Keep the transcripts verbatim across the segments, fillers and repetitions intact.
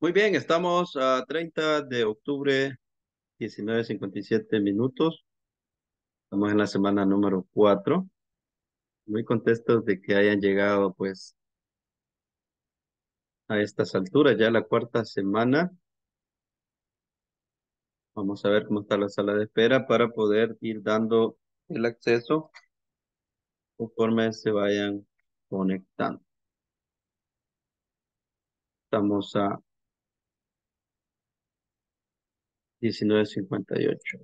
Muy bien, estamos a treinta de octubre, diecinueve cincuenta y siete minutos. Estamos en la semana número cuatro. Muy contentos de que hayan llegado pues a estas alturas, ya la cuarta semana. Vamos a ver cómo está la sala de espera para poder ir dando el acceso conforme se vayan conectando. Estamos a diecinueve cincuenta y ocho.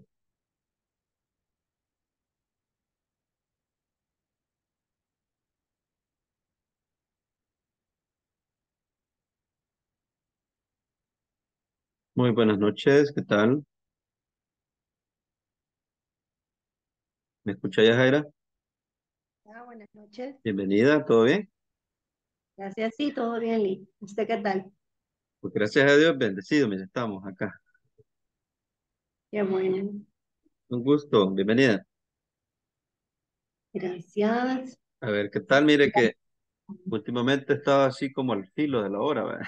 Muy buenas noches, ¿qué tal? ¿Me escucha ya, Jaira? Ah, buenas noches. Bienvenida, ¿todo bien? Gracias, sí, todo bien, Lee. ¿Usted qué tal? Pues gracias a Dios, bendecido, mira, estamos acá. Qué bueno. Un gusto, bienvenida. Gracias. A ver, ¿qué tal? Mire que últimamente estaba así como al filo de la hora, ¿verdad?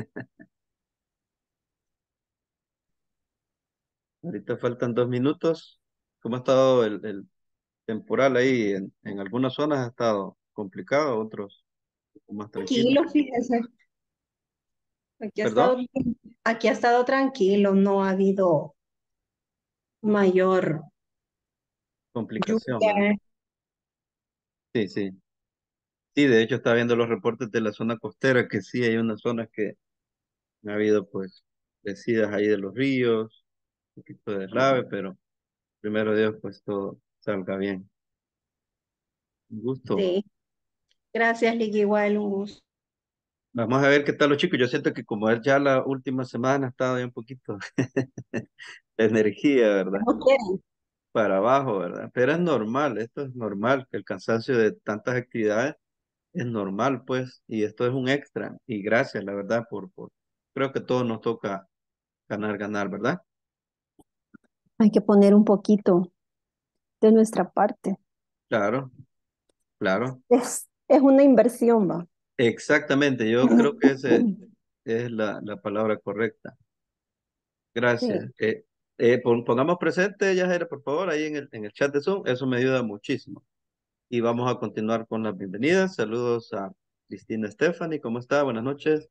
Ahorita faltan dos minutos. ¿Cómo ha estado el, el temporal ahí? En, en algunas zonas ha estado complicado, otros un poco más tranquilo. Tranquilo, fíjese. Aquí ha ¿Perdón? estado, aquí ha estado tranquilo, no ha habido mayor Complicación, ¿verdad? lluvia. Sí, sí. Sí, de hecho estaba viendo los reportes de la zona costera, que sí hay unas zonas que ha habido pues crecidas ahí de los ríos, un poquito de deslave, pero primero Dios pues todo salga bien. Un gusto. Sí. Gracias, Lee, igual un gusto. Vamos a ver qué tal los chicos. Yo siento que como es ya la última semana, ha estado ya un poquito de energía, ¿verdad? ¿Cómo quieren? Para abajo, ¿verdad? Pero es normal, esto es normal, que el cansancio de tantas actividades es normal, pues, y esto es un extra. Y gracias, la verdad, por, por, creo que todos nos toca ganar, ganar, ¿verdad? Hay que poner un poquito de nuestra parte. Claro, claro. Es, es una inversión, va. Exactamente, yo creo que esa es la, la palabra correcta. Gracias. Sí. Eh, eh, pon- pongamos presente, Yajaira, por favor, ahí en el, en el chat de Zoom, eso me ayuda muchísimo. Y vamos a continuar con las bienvenidas. Saludos a Cristina Stephanie, ¿cómo está? Buenas noches.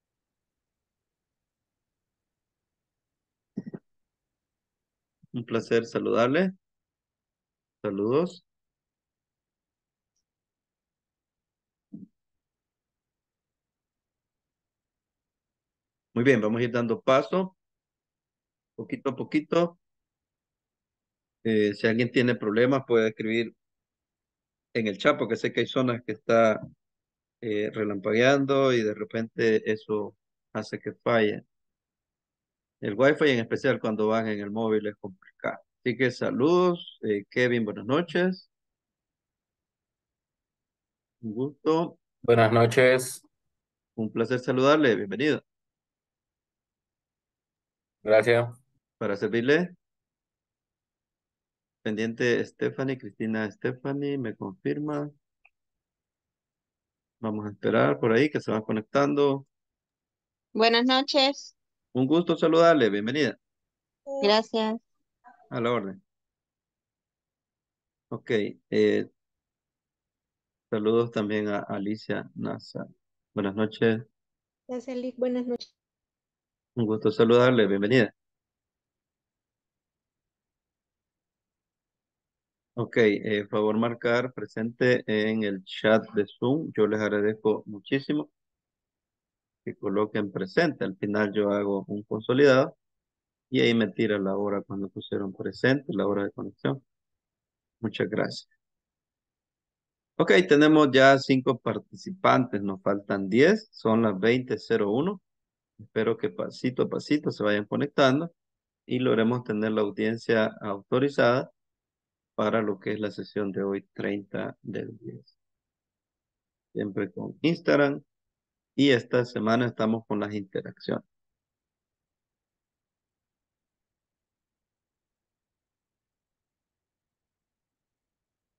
Un placer saludarle. Saludos. Muy bien, vamos a ir dando paso, poquito a poquito. Eh, si alguien tiene problemas, puede escribir en el chat, porque sé que hay zonas que está eh, relampagueando y de repente eso hace que falle. El wifi, en especial cuando van en el móvil, es complicado. Así que saludos, eh, Kevin, buenas noches. Un gusto, Buenas noches, un placer saludarle. Bienvenido. gracias. Para servirle. Pendiente Stephanie, Cristina Stephanie, me confirma. Vamos a esperar por ahí que se van conectando. Buenas noches, Un gusto saludarle, bienvenida gracias. a la orden. Ok, eh, saludos también a Alicia Nasa. Buenas noches, Gracias, Lee. Buenas noches. un gusto saludarle, bienvenida. Ok, eh, favor marcar presente en el chat de Zoom. Yo les agradezco muchísimo que coloquen presente. Al final yo hago un consolidado y ahí me tira la hora cuando pusieron presente, la hora de conexión. Muchas gracias. Ok, tenemos ya cinco participantes, nos faltan diez, son las veinte cero uno. Espero que pasito a pasito se vayan conectando y logremos tener la audiencia autorizada para lo que es la sesión de hoy, treinta del diez. Siempre con Instagram y esta semana estamos con las interacciones.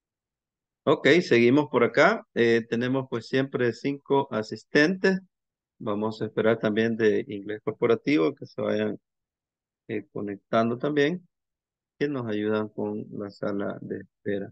Ok, seguimos por acá. Eh, tenemos pues siempre cinco asistentes. Vamos a esperar también de inglés corporativo que se vayan eh, conectando también, que nos ayudan con la sala de espera.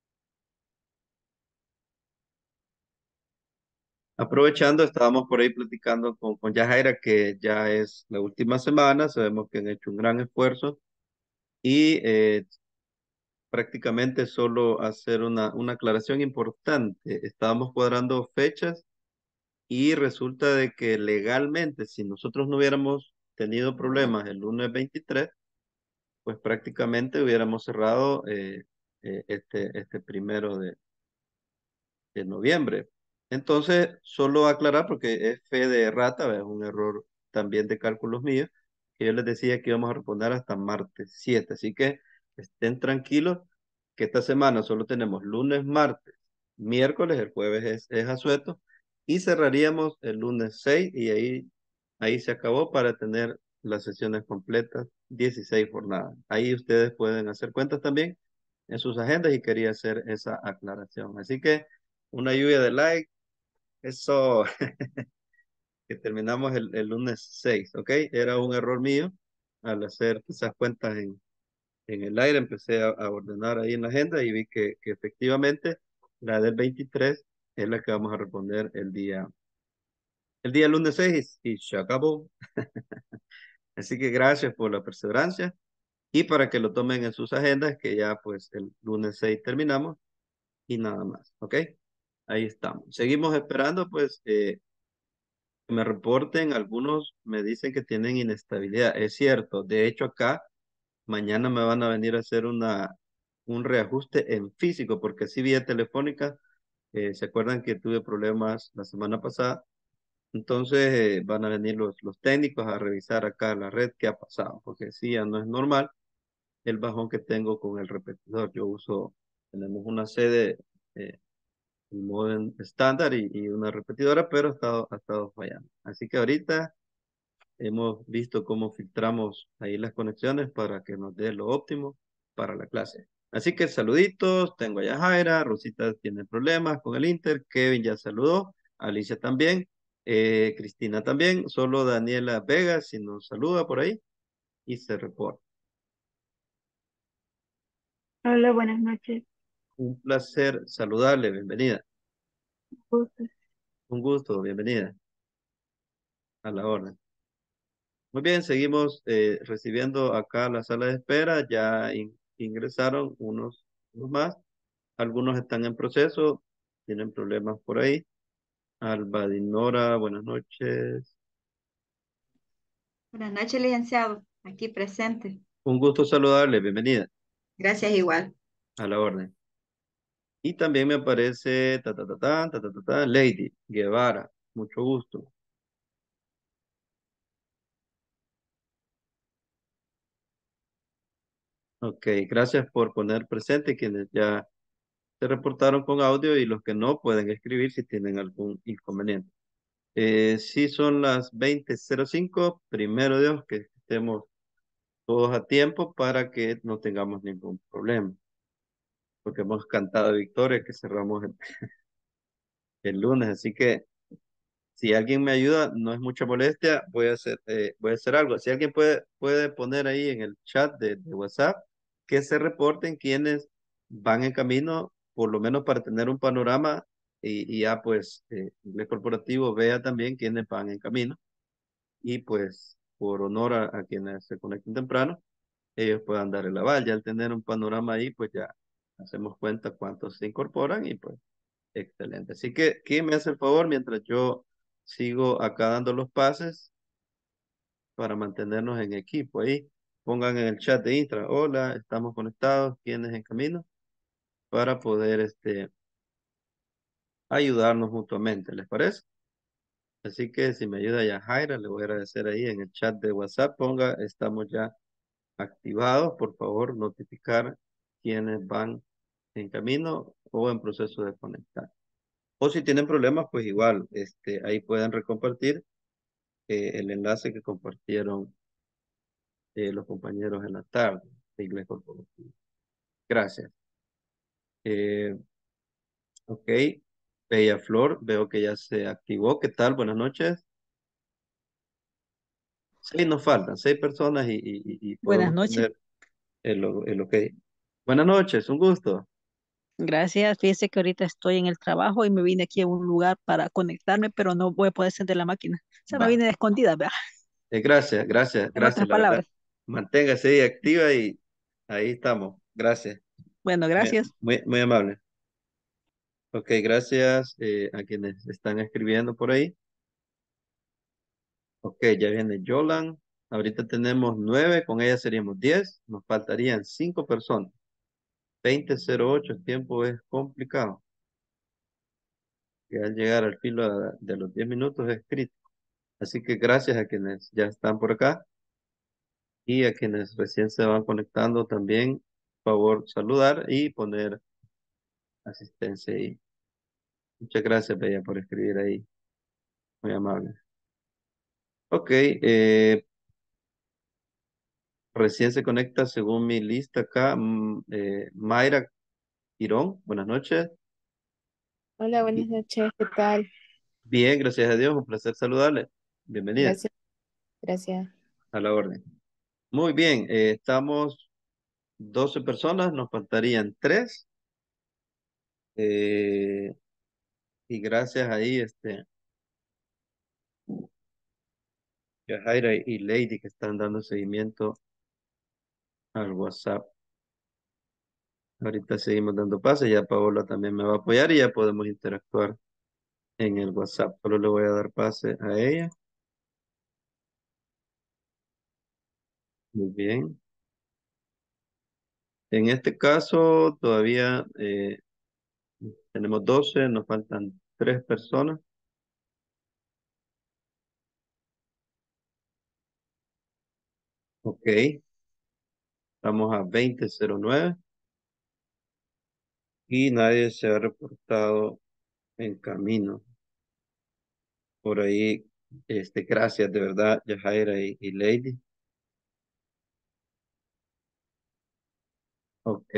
Aprovechando, estábamos por ahí platicando con, con Yajaira, que ya es la última semana, sabemos que han hecho un gran esfuerzo y eh, prácticamente solo hacer una, una aclaración importante. Estábamos cuadrando fechas y resulta de que legalmente, si nosotros no hubiéramos tenido problemas el lunes veintitrés, pues prácticamente hubiéramos cerrado eh, eh, este, este primero de, de noviembre. Entonces, solo aclarar, porque es fe de rata, es un error también de cálculos míos, que yo les decía que íbamos a responder hasta martes siete. Así que estén tranquilos que esta semana solo tenemos lunes, martes, miércoles, el jueves es, es asueto, y cerraríamos el lunes seis y ahí, ahí se acabó para tener las sesiones completas, dieciséis jornadas. Ahí ustedes pueden hacer cuentas también en sus agendas y quería hacer esa aclaración. Así que una lluvia de like, eso que terminamos el, el lunes seis, ¿ok? Era un error mío al hacer esas cuentas en, en el aire, empecé a, a ordenar ahí en la agenda y vi que, que efectivamente la del veintitrés es la que vamos a responder el día, el día lunes seis y se acabó. Así que gracias por la perseverancia y para que lo tomen en sus agendas, que ya pues el lunes seis terminamos y nada más, ¿ok? Ahí estamos. Seguimos esperando, pues, eh, que me reporten. Algunos me dicen que tienen inestabilidad. Es cierto. De hecho, acá mañana me van a venir a hacer una, un reajuste en físico, porque si vía telefónica, eh, ¿se acuerdan que tuve problemas la semana pasada? Entonces, eh, van a venir los, los técnicos a revisar acá la red qué ha pasado, porque sí, ya no es normal el bajón que tengo con el repetidor. Yo uso, tenemos una sede eh, un modem estándar y, y una repetidora, pero ha estado, ha estado fallando. Así que ahorita hemos visto cómo filtramos ahí las conexiones para que nos dé lo óptimo para la clase. Así que saluditos, tengo a Yajaira, Rosita tiene problemas con el Inter, Kevin ya saludó, Alicia también, eh, Cristina también, solo Daniela Vega si nos saluda por ahí y se reporta. Hola, buenas noches. Un placer saludarle, bienvenida. Gusto. Un gusto, bienvenida a la orden. Muy bien, seguimos eh, recibiendo acá la sala de espera. Ya in- ingresaron unos, unos más. Algunos están en proceso, tienen problemas por ahí. Alba Dinora, buenas noches. Buenas noches, licenciado. Aquí presente. Un gusto saludarle, bienvenida Gracias igual. a la orden. Y también me aparece ta, ta, ta, ta, ta, ta, ta, ta, Lady Guevara, mucho gusto. Ok, gracias por poner presente quienes ya se reportaron con audio y los que no pueden escribir si tienen algún inconveniente. Eh, sí, son las veinte cero cinco. Primero Dios, que estemos todos a tiempo para que no tengamos ningún problema. Porque hemos cantado victoria que cerramos el, el lunes. Así que si alguien me ayuda, no es mucha molestia, voy a hacer, eh, voy a hacer algo. Si alguien puede, puede poner ahí en el chat de, de WhatsApp que se reporten quienes van en camino, por lo menos para tener un panorama y, y ya pues eh, el corporativo vea también quienes van en camino. Y pues por honor a, a quienes se conecten temprano, ellos puedan dar el aval. Ya al tener un panorama ahí, pues ya hacemos cuenta cuántos se incorporan y pues excelente. Así que, ¿quién me hace el favor mientras yo sigo acá dando los pases para mantenernos en equipo ahí? Pongan en el chat de Intra, hola, estamos conectados, ¿quiénes en camino? Para poder este, ayudarnos mutuamente, ¿les parece? Así que si me ayuda ya Jaira, le voy a agradecer ahí en el chat de WhatsApp, ponga, estamos ya activados, por favor, notificar quienes van en camino o en proceso de conectar. O si tienen problemas, pues igual, este, ahí pueden recompartir eh, el enlace que compartieron eh, los compañeros en la tarde de Inglés Corporativo. Gracias. Eh, ok. Bella Flor, veo que ya se activó. ¿Qué tal? Buenas noches. Seis nos faltan, seis personas y, y, y y Buenas podemos noches. tener el, o- el ok. Buenas noches, un gusto. Gracias. Fíjese que ahorita estoy en el trabajo y me vine aquí a un lugar para conectarme, pero no voy a poder encender la máquina. O sea, me Va. vine de escondida, ¿verdad? Eh, gracias, gracias, En otras gracias, la verdad. palabras. Manténgase ahí activa y ahí estamos. Gracias. Bueno, Muy, gracias. muy, muy amable. Ok, gracias eh, a quienes están escribiendo por ahí. Ok, ya viene Yolan. Ahorita tenemos nueve, con ella seríamos diez. Nos faltarían cinco personas. veinte cero ocho, el tiempo es complicado. Y al llegar al filo de de los diez minutos es crítico. Así que gracias a quienes ya están por acá y a quienes recién se van conectando también. Por favor, saludar y poner asistencia ahí. Muchas gracias, Bella, por escribir ahí. Muy amable. Ok, eh, recién se conecta según mi lista acá, mm, eh, Mayra Quirón. Buenas noches. Hola, Y- buenas noches, ¿qué tal? Bien, gracias a Dios, un placer saludarle. Bienvenida Gracias, gracias. a la orden. Muy bien, eh, estamos doce personas, nos faltarían tres. eh, y gracias ahí, este, a Jaira y Lady que están dando seguimiento al WhatsApp. Ahorita seguimos dando pases, ya Paola también me va a apoyar y ya podemos interactuar en el WhatsApp. Solo le voy a dar pase a ella. Muy bien. En este caso todavía eh, tenemos doce, nos faltan tres personas. Ok, estamos a veinte cero nueve y nadie se ha reportado en camino. Por ahí, este, gracias de verdad, Yajaira y, y Lady. Ok,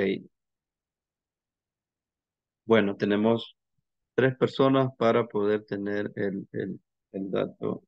bueno, tenemos tres personas para poder tener el, el, el dato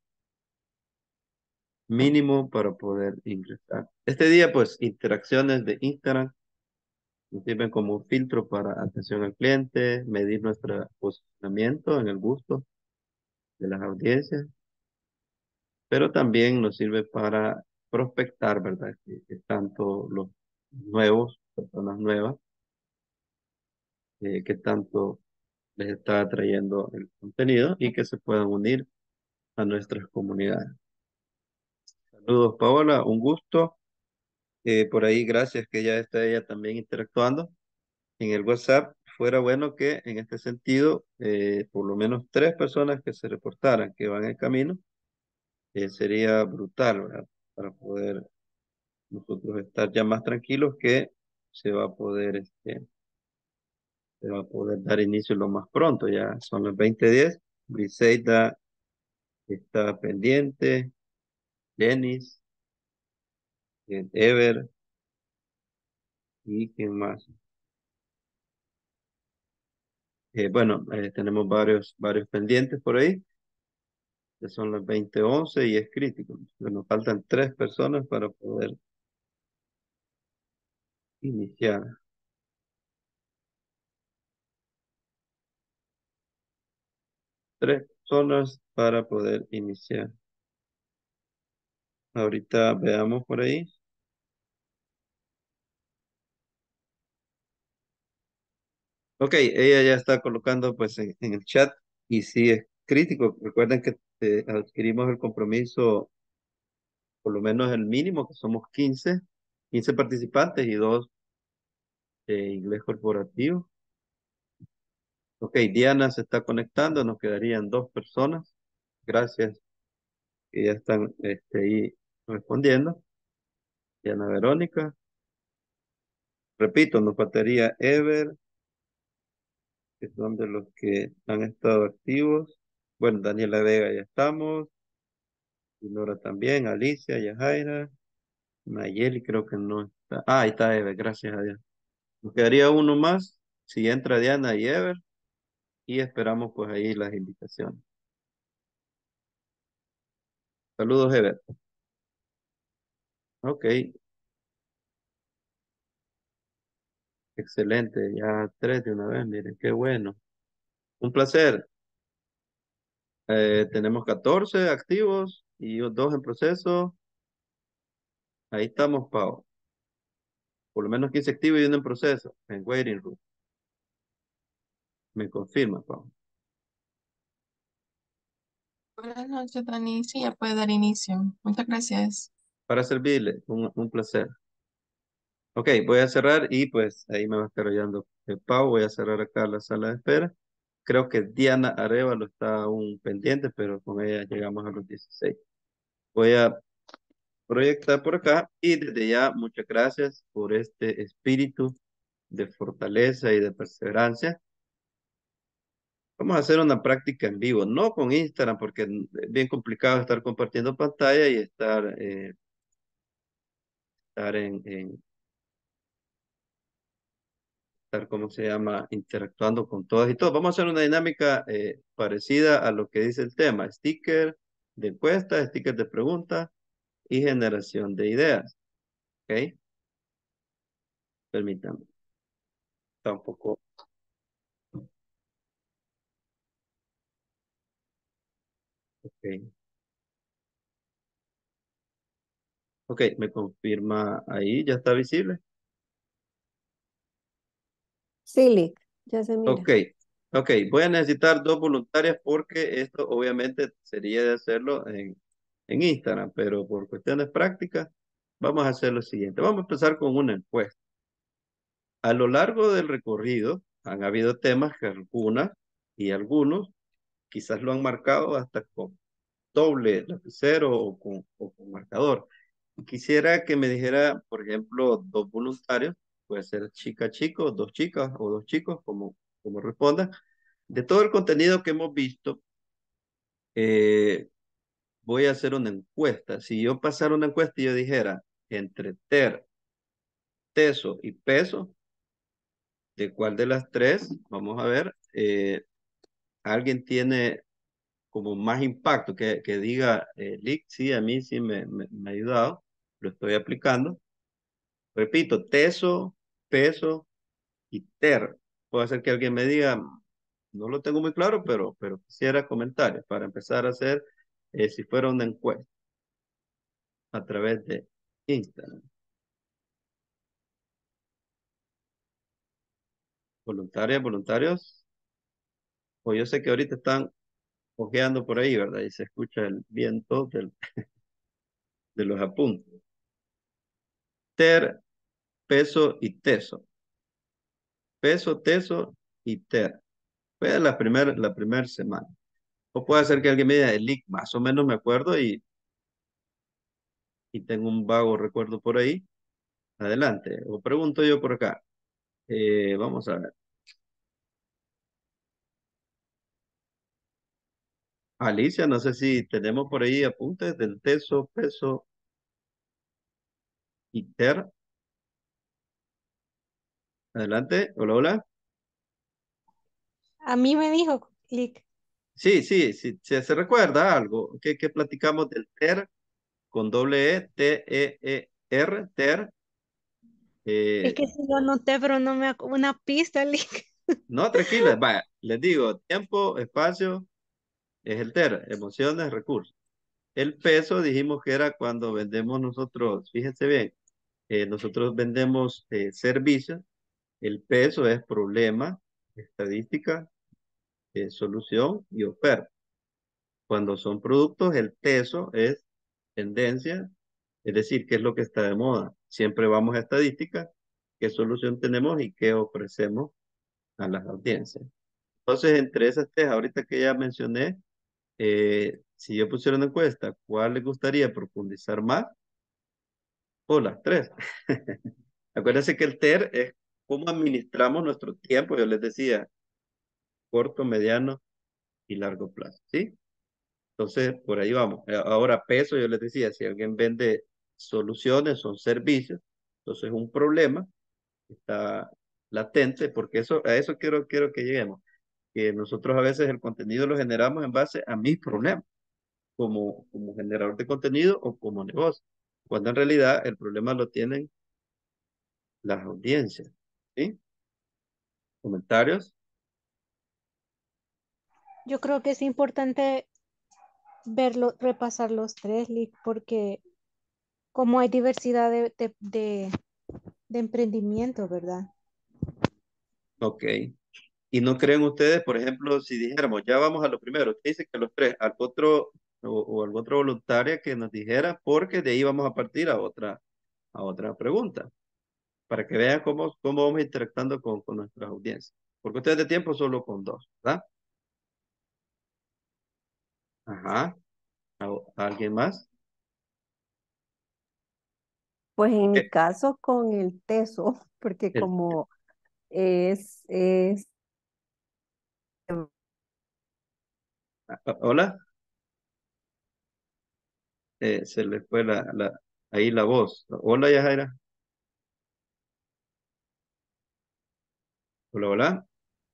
mínimo para poder ingresar. Este día, pues, interacciones de Instagram nos sirven como un filtro para atención al cliente, medir nuestro posicionamiento en el gusto de las audiencias, pero también nos sirve para prospectar, ¿verdad? Que, que tanto los nuevos, personas nuevas, eh, que tanto les está atrayendo el contenido y que se puedan unir a nuestras comunidades. Saludos, Paola, un gusto. Eh, por ahí, gracias que ya está ella también interactuando en el WhatsApp. Fuera bueno que en este sentido, eh, por lo menos tres personas que se reportaran que van en camino, eh, sería brutal, ¿verdad? Para poder nosotros estar ya más tranquilos que se va a poder, este, se va a poder dar inicio lo más pronto. Ya son las veinte diez. Briseida está pendiente, Denis, eh, Ever y quién más. Eh, bueno, eh, tenemos varios, varios pendientes por ahí. Ya son las veinte once y es crítico. Nos faltan tres personas para poder iniciar. Tres personas para poder iniciar. Ahorita veamos por ahí. Ok, ella ya está colocando pues en, en el chat y sí es crítico. Recuerden que eh, adquirimos el compromiso, por lo menos el mínimo, que somos quince quince participantes y dos de inglés corporativo. Ok, Diana se está conectando, nos quedarían dos personas. Gracias, que ya están este, ahí respondiendo. Diana Verónica. Repito, nos faltaría Ever, que son de los que han estado activos. Bueno, Daniela Vega ya estamos. Y Nora también, Alicia, Yajaira, Nayeli creo que no está. Ah, ahí está Ever, gracias a Dios. Nos quedaría uno más, si entra Diana y Ever, y esperamos pues ahí las invitaciones. Saludos, Ever. Ok, excelente. Ya tres de una vez, miren, qué bueno. Un placer. Eh, tenemos catorce activos y dos en proceso. Ahí estamos, Pau. Por lo menos quince activos y uno en proceso. En waiting room. Me confirma, Pau. Buenas noches, Dani. Sí, ya puede dar inicio. Muchas gracias. Para servirle, un, un placer. Ok, voy a cerrar y pues ahí me va a estar oyendo el Pau. Voy a cerrar acá la sala de espera. Creo que Diana Arevalo está aún pendiente, pero con ella llegamos a los dieciséis. Voy a proyectar por acá y desde ya muchas gracias por este espíritu de fortaleza y de perseverancia. Vamos a hacer una práctica en vivo, no con Instagram, porque es bien complicado estar compartiendo pantalla y estar, eh, estar en, en estar, ¿cómo se llama? Interactuando con todas y todos. Vamos a hacer una dinámica eh, parecida a lo que dice el tema. Sticker de encuesta, sticker de pregunta y generación de ideas. ¿Ok? Permítanme. Está un poco... Ok. Ok, me confirma ahí. ¿Ya está visible? Sí, Lick, ya se mira. Ok. Ok, voy a necesitar dos voluntarias porque esto obviamente sería de hacerlo en, en Instagram, pero por cuestiones prácticas vamos a hacer lo siguiente. Vamos a empezar con una encuesta. A lo largo del recorrido han habido temas que algunas y algunos quizás lo han marcado hasta con doble lapicero o con, o con marcador. Quisiera que me dijera, por ejemplo, dos voluntarios, puede ser chica, chico, dos chicas o dos chicos, como, como respondan. De todo el contenido que hemos visto, eh, voy a hacer una encuesta. Si yo pasara una encuesta y yo dijera entre ter, teso y peso, ¿de cuál de las tres? Vamos a ver. eh, ¿Alguien tiene como más impacto que, que diga, eh, Lick, sí, a mí sí me, me, me ha ayudado, lo estoy aplicando? Repito, teso, peso y ter. Puede ser que alguien me diga, no lo tengo muy claro, pero, pero quisiera comentarios para empezar a hacer, eh, si fuera una encuesta a través de Instagram. Voluntarias, voluntarios. O yo sé que ahorita están ojeando por ahí, ¿verdad? Y se escucha el viento del, de los apuntes. Ter, peso y teso. Peso, teso y ter. Fue la primera la primer semana. O puede ser que alguien me diga, el leak, más o menos me acuerdo y, y tengo un vago recuerdo por ahí. Adelante. O pregunto yo por acá. Eh, vamos a ver. Alicia, no sé si tenemos por ahí apuntes del teso, peso y ter. Adelante. Hola, hola. A mí me dijo, Lick, Sí, sí, sí, sí, se recuerda algo que, que platicamos del ter con doble E, T, E, E, R, ter. es Eh, que si lo anoté, pero no me acu- una pista, Lick. no, tranquila, vaya, les digo, tiempo, espacio, es el ter, emociones, recursos. El peso dijimos que era cuando vendemos nosotros, fíjense bien, eh, nosotros vendemos eh, servicios, el peso es problema, estadística, eh, solución y oferta. Cuando son productos, el peso es tendencia, es decir, qué es lo que está de moda. Siempre vamos a estadística, qué solución tenemos y qué ofrecemos a las audiencias. Entonces, entre esas tres, ahorita que ya mencioné, eh, si yo pusiera una encuesta, ¿cuál les gustaría profundizar más? O las tres. Acuérdense que el TER es cómo administramos nuestro tiempo, yo les decía, corto, mediano y largo plazo, ¿sí? Entonces, por ahí vamos. Eh, Ahora, peso, yo les decía, si alguien vende soluciones, son servicios, entonces es un problema está latente, porque eso, a eso quiero, quiero que lleguemos, que nosotros a veces el contenido lo generamos en base a mis problemas, como, como generador de contenido o como negocio. cuando en realidad el problema lo tienen las audiencias. ¿Sí? ¿Comentarios? Yo creo que es importante verlo, repasar los tres, Lick, porque como hay diversidad de, de, de, de emprendimiento, ¿verdad? Ok. ¿Y no creen ustedes, por ejemplo, si dijéramos, ya vamos a lo primero, usted dice que los tres, al otro o, o al otro voluntaria que nos dijera, porque de ahí vamos a partir a otra, a otra pregunta, para que vean cómo, cómo vamos interactuando con, con nuestras audiencias. Porque ustedes de tiempo solo con dos, ¿verdad? Ajá. ¿A- ¿Alguien más? Pues en mi Eh, caso con el teso, porque el- como es, es, a- a- Hola, Eh, se le fue la, la, ahí la voz. Hola, Yajaira. Hola, hola.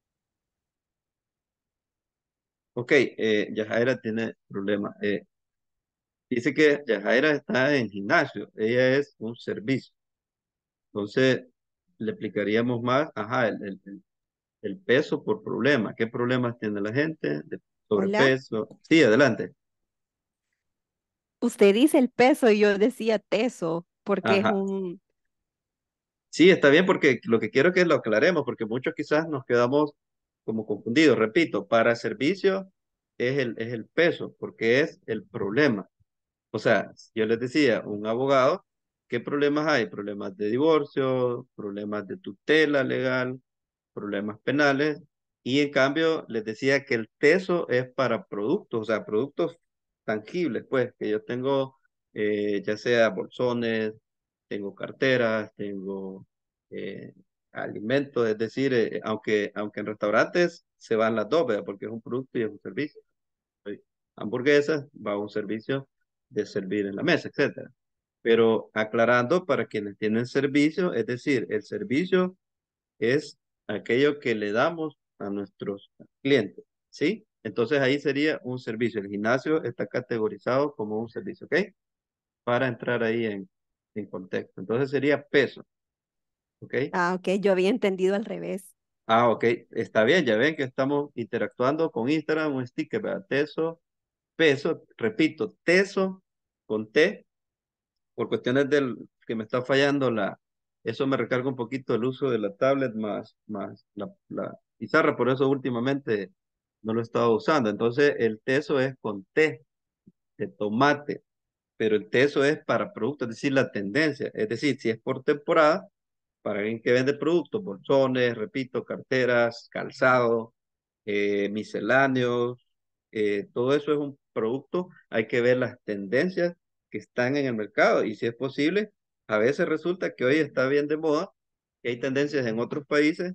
Ok, eh, Yajaira tiene problemas. Eh, dice que Yajaira está en gimnasio. Ella es un servicio. Entonces, le explicaríamos más, ajá, el, el- el- el peso por problema. ¿Qué problemas tiene la gente? De hola, sobrepeso. Sí, adelante. usted dice el peso y yo decía teso, porque es Ajá. un, Sí, está bien porque lo que quiero es que lo aclaremos, porque muchos quizás nos quedamos como confundidos. Repito, para servicio es el, es el peso, porque es el problema. O sea, yo les decía, un abogado, ¿qué problemas hay? Problemas de divorcio, problemas de tutela legal, problemas penales, y en cambio les decía que el teso es para productos, o sea, productos tangibles, pues, que yo tengo, eh, ya sea bolsones, tengo carteras, tengo eh, alimentos, es decir, eh, aunque, aunque en restaurantes se van las dos, ¿verdad? Porque es un producto y es un servicio. Hay hamburguesas, va a un servicio de servir en la mesa, etcétera. Pero aclarando para quienes tienen servicio, es decir, el servicio es aquello que le damos a nuestros clientes, ¿sí? Entonces ahí sería un servicio. El gimnasio está categorizado como un servicio, ¿ok? Para entrar ahí en, en contexto. Entonces sería peso, ¿ok? ah, ok, yo había entendido al revés. Ah, ok, está bien, ya ven que estamos interactuando con Instagram, un sticker, ¿verdad? Teso, peso, repito, teso con T, por cuestiones del que me está fallando la, eso me recarga un poquito el uso de la tablet más, más la, la pizarra, por eso últimamente no lo he estado usando. Entonces el teso es con T, de tomate, pero el teso es para productos, es decir, la tendencia. Es decir, si es por temporada, para alguien que vende productos, bolsones, repito, carteras, calzado, eh, misceláneos, eh, todo eso es un producto, hay que ver las tendencias que están en el mercado y si es posible, a veces resulta que hoy está bien de moda, que hay tendencias en otros países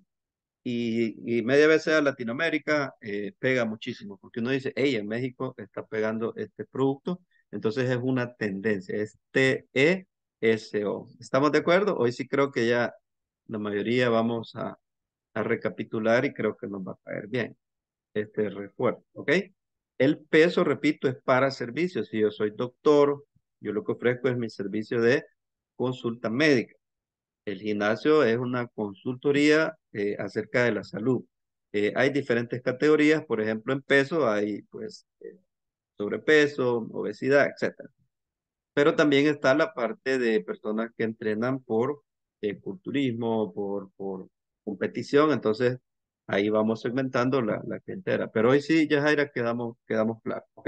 y, y media vez sea Latinoamérica, eh, pega muchísimo, porque uno dice, hey, en México está pegando este producto, entonces es una tendencia, es T E S O. ¿Estamos de acuerdo? Hoy sí creo que ya la mayoría vamos a, a recapitular y creo que nos va a caer bien este refuerzo, ¿ok? El peso, repito, es para servicios. Si yo soy doctor, yo lo que ofrezco es mi servicio de consulta médica. El gimnasio es una consultoría eh, acerca de la salud. Eh, hay diferentes categorías, por ejemplo, en peso hay pues eh, sobrepeso, obesidad, etcétera. Pero también está la parte de personas que entrenan por eh, culturismo, por, por competición, entonces ahí vamos segmentando la, la clientela. Pero hoy sí, ya Jaira, quedamos, quedamos claros, ¿ok?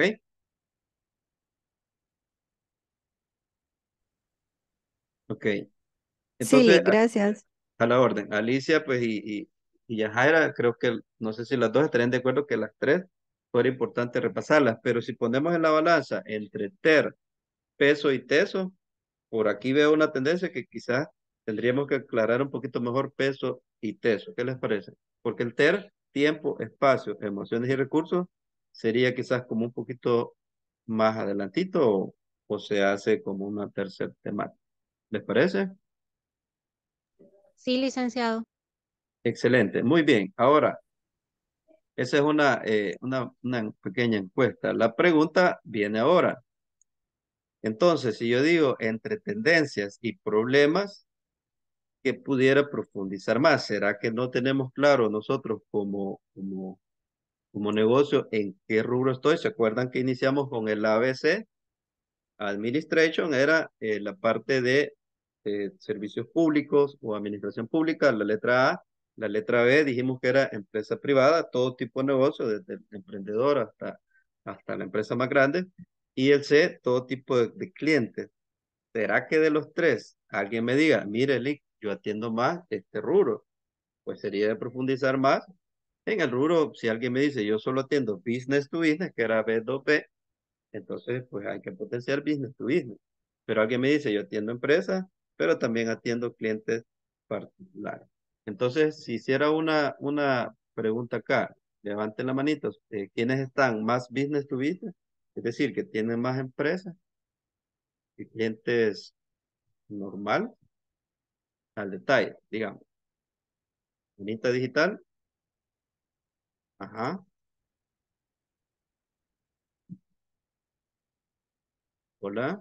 Ok. Sí, Entonces, Lick, gracias. a la orden. Alicia, pues, y, y, y Yajaira, creo que, no sé si las dos estarían de acuerdo que las tres fuera importante repasarlas, pero si ponemos en la balanza entre ter, peso y teso, por aquí veo una tendencia que quizás tendríamos que aclarar un poquito mejor peso y teso. ¿Qué les parece? Porque el ter, tiempo, espacio, emociones y recursos, sería quizás como un poquito más adelantito o, o se hace como una tercera temática. ¿Les parece? Sí, licenciado. Excelente, muy bien. Ahora, esa es una, eh, una, una pequeña encuesta. La pregunta viene ahora. Entonces, si yo digo entre tendencias y problemas, que pudiera profundizar más. ¿Será que no tenemos claro nosotros como, como, como negocio en qué rubro estoy? ¿Se acuerdan que iniciamos con el A B C? Administration era eh, la parte de eh, servicios públicos o administración pública, la letra A. La letra B dijimos que era empresa privada, todo tipo de negocio, desde el emprendedor hasta, hasta la empresa más grande. Y el C, todo tipo de, de clientes. ¿Será que de los tres alguien me diga, mire, Lick, yo atiendo más este rubro? Pues sería de profundizar más en el rubro. Si alguien me dice, yo solo atiendo business to business, que era B dos B, entonces pues hay que potenciar business to business. Pero alguien me dice, yo atiendo empresas, pero también atiendo clientes particulares. Entonces, si hiciera una, una pregunta acá, levanten la manito, eh, ¿quiénes están más business to business? Es decir, que tienen más empresas y clientes normal al detalle, digamos. Bonita digital, ajá, hola,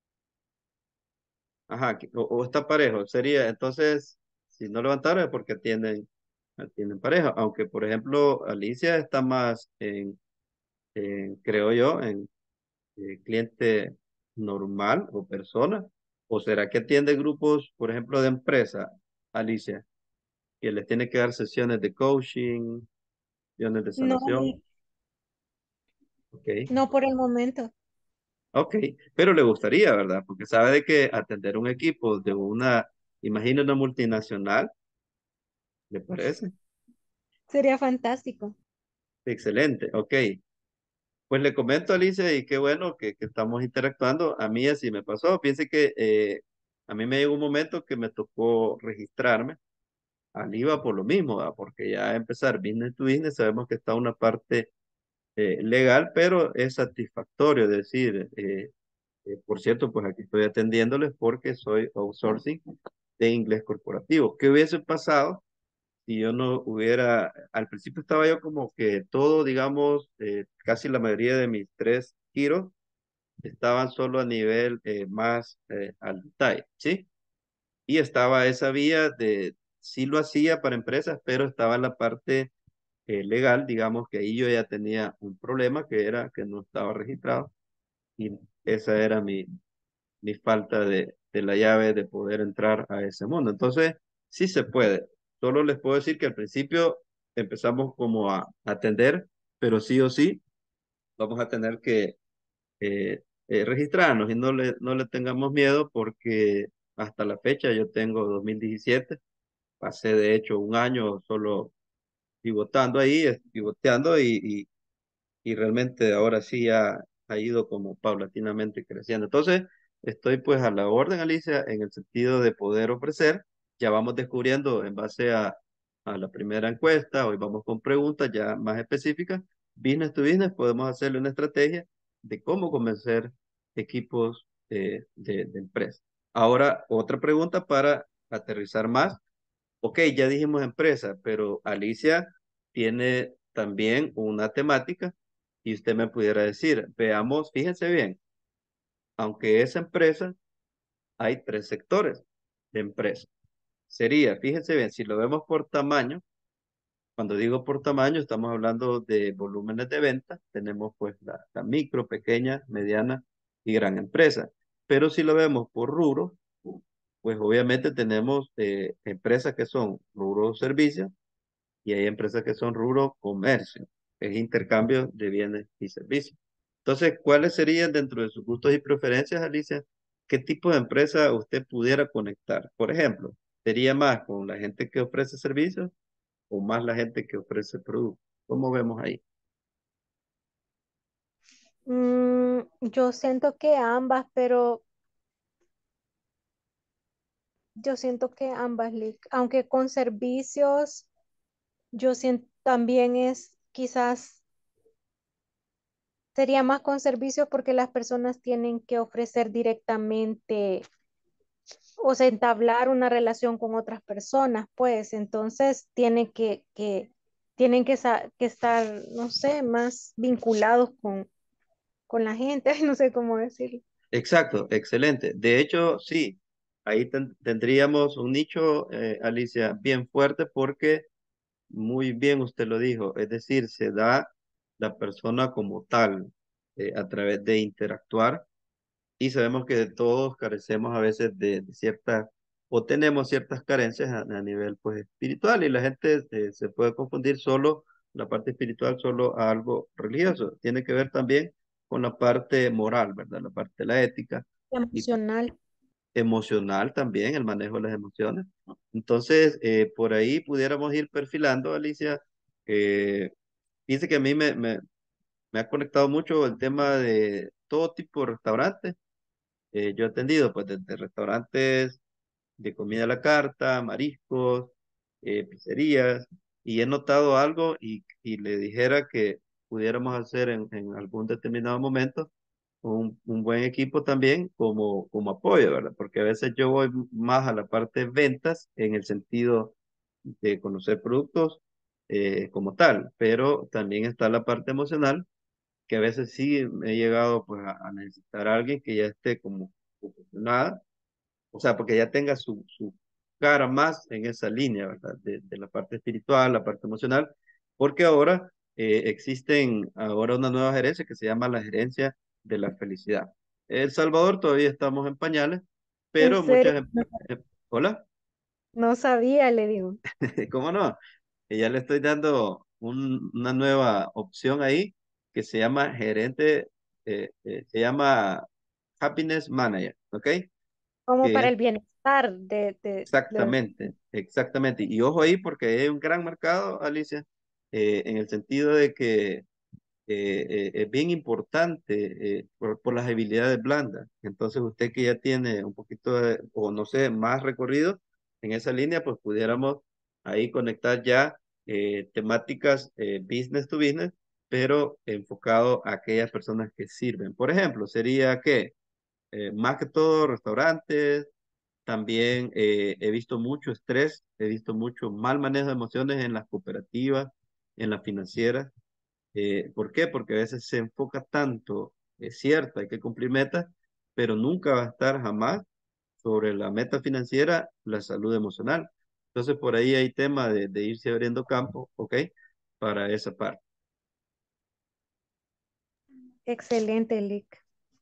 ajá, que- o, o está parejo, sería, entonces, si no levantaron es porque tienen, tienen pareja, aunque por ejemplo Alicia está más en, en, creo yo, en eh, cliente normal o persona, o será que atiende grupos, por ejemplo, de empresa, Alicia, que les tiene que dar sesiones de coaching, sesiones de No, sanación, Lick, ok. no por el momento. Ok, pero le gustaría, ¿verdad? Porque sabe de que atender un equipo de una, imagina una multinacional, ¿le parece? Sería fantástico. Excelente, ok. Pues le comento a Alicia y qué bueno que, que estamos interactuando. A mí así me pasó. Piense que eh, a mí me llegó un momento que me tocó registrarme al I V A por lo mismo, ¿verdad? Porque ya empezar business to business sabemos que está una parte eh, legal, pero es satisfactorio decir, eh, Eh, por cierto, pues aquí estoy atendiéndoles porque soy outsourcing de inglés corporativo. ¿Qué hubiese pasado si yo no hubiera, al principio estaba yo como que todo, digamos, eh, casi la mayoría de mis tres giros estaban solo a nivel eh, más eh, al detalle, ¿sí? Y estaba esa vía de, sí lo hacía para empresas, pero estaba la parte eh, legal, digamos que ahí yo ya tenía un problema que era que no estaba registrado y esa era mi, ni falta de, de la llave de poder entrar a ese mundo. Entonces, sí se puede. Solo les puedo decir que al principio empezamos como a atender, pero sí o sí vamos a tener que eh, eh, registrarnos y no le, no le tengamos miedo porque hasta la fecha yo tengo dos mil diecisiete, pasé de hecho un año solo pivotando ahí, es- pivoteando y, y realmente ahora sí ha, ha ido como paulatinamente creciendo. Entonces, estoy pues a la orden, Alicia, en el sentido de poder ofrecer. Ya vamos descubriendo en base a, a la primera encuesta, hoy vamos con preguntas ya más específicas. Business to business, podemos hacerle una estrategia de cómo convencer equipos eh, de, de empresa. Ahora, otra pregunta para aterrizar más. Ok, ya dijimos empresa, pero Alicia tiene también una temática y usted me pudiera decir, veamos, fíjense bien, aunque es empresa, hay tres sectores de empresa. Sería, fíjense bien, si lo vemos por tamaño, cuando digo por tamaño, estamos hablando de volúmenes de venta, tenemos pues la, la micro, pequeña, mediana y gran empresa. Pero si lo vemos por rubro, pues obviamente tenemos eh, empresas que son rubro servicios, y hay empresas que son rubro comercio, es intercambio de bienes y servicios. Entonces, ¿cuáles serían dentro de sus gustos y preferencias, Alicia? ¿Qué tipo de empresa usted pudiera conectar? Por ejemplo, ¿sería más con la gente que ofrece servicios o más la gente que ofrece productos? ¿Cómo vemos ahí? Mm, yo siento que ambas, pero yo siento que ambas, Lick, aunque con servicios, yo siento también es quizás sería más con servicios porque las personas tienen que ofrecer directamente o sea, entablar una relación con otras personas, pues entonces tienen que, que, tienen que, sa- que estar, no sé, más vinculados con, con la gente, no sé cómo decirlo. Exacto, excelente. De hecho, sí, ahí ten- tendríamos un nicho, eh, Alicia, bien fuerte porque muy bien usted lo dijo, es decir, se da la persona como tal eh, a través de interactuar y sabemos que todos carecemos a veces de, de ciertas o tenemos ciertas carencias a, a nivel pues espiritual y la gente eh, se puede confundir solo la parte espiritual solo a algo religioso. Tiene que ver también con la parte moral, ¿verdad? La parte de la ética y Emocional. emocional también, el manejo de las emociones. Entonces, eh, por ahí pudiéramos ir perfilando, Alicia. Eh, Dice que a mí me, me, me ha conectado mucho el tema de todo tipo de restaurantes. Eh, yo he atendido pues desde restaurantes de comida a la carta, mariscos, eh, pizzerías, y he notado algo y, y le dijera que pudiéramos hacer en, en algún determinado momento un, un buen equipo también como, como apoyo, ¿verdad? Porque a veces yo voy más a la parte de ventas en el sentido de conocer productos eh, como tal, pero también está la parte emocional que a veces sí me he llegado pues a, a necesitar a alguien que ya esté como nada, o sea, porque ya tenga su, su cara más en esa línea, ¿verdad? De, de la parte espiritual, la parte emocional, porque ahora eh, existen ahora una nueva gerencia que se llama la gerencia de la felicidad. El Salvador todavía estamos en pañales, En pero serio, muchas... em- em- Hola, no sabía, le digo. ¿cómo no? Que ya le estoy dando un- una nueva opción ahí que se llama gerente, eh, eh, se llama Happiness Manager, ¿ok? Como Que para es el bienestar de, de, de- exactamente, exactamente. Y ojo ahí porque hay un gran mercado, Alicia, eh, en el sentido de que eh, eh, es bien importante eh, por, por las habilidades blandas. Entonces usted que ya tiene un poquito de, o no sé, más recorrido en esa línea, pues pudiéramos ahí conectar ya eh, temáticas eh, business to business, pero enfocado a aquellas personas que sirven. Por ejemplo, sería que eh, más que todo restaurantes, también eh, he visto mucho estrés, he visto mucho mal manejo de emociones en las cooperativas, en las financieras. Eh, ¿por qué? Porque a veces se enfoca tanto, es cierto, hay que cumplir metas, pero nunca va a estar jamás sobre la meta financiera la salud emocional. Entonces, por ahí hay tema de, de irse abriendo campo, ¿ok? Para esa parte, Excelente, Lick.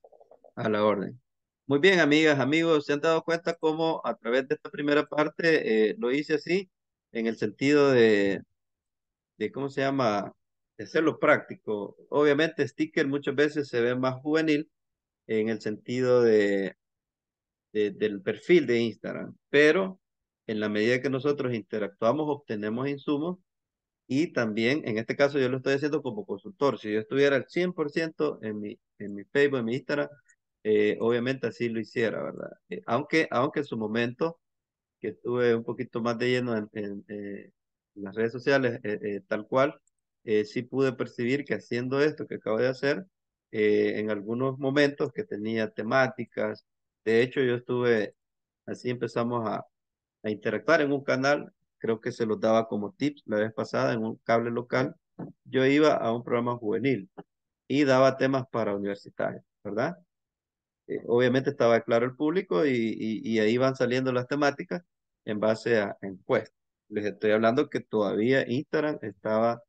a la orden. Muy bien, amigas, amigos, ¿se han dado cuenta cómo a través de esta primera parte eh, lo hice así? En el sentido de de cómo se llama, de hacerlo práctico. Obviamente, sticker muchas veces se ve más juvenil en el sentido de, de- del perfil de Instagram, pero en la medida que nosotros interactuamos, obtenemos insumos y también, en este caso, yo lo estoy haciendo como consultor. Si yo estuviera al cien por ciento en mi, en mi Facebook, en mi Instagram, eh, obviamente así lo hiciera, ¿verdad? Eh, aunque, aunque en su momento que estuve un poquito más de lleno en, en, eh, en las redes sociales, eh, eh, tal cual, eh, sí pude percibir que haciendo esto que acabo de hacer, eh, en algunos momentos que tenía temáticas, de hecho yo estuve, así empezamos a, a interactuar en un canal, creo que se los daba como tips la vez pasada en un cable local, yo iba a un programa juvenil y daba temas para universitarios, ¿verdad? Eh, obviamente estaba claro el público y, y, y ahí van saliendo las temáticas en base a encuestas. Les estoy hablando que todavía Instagram estaba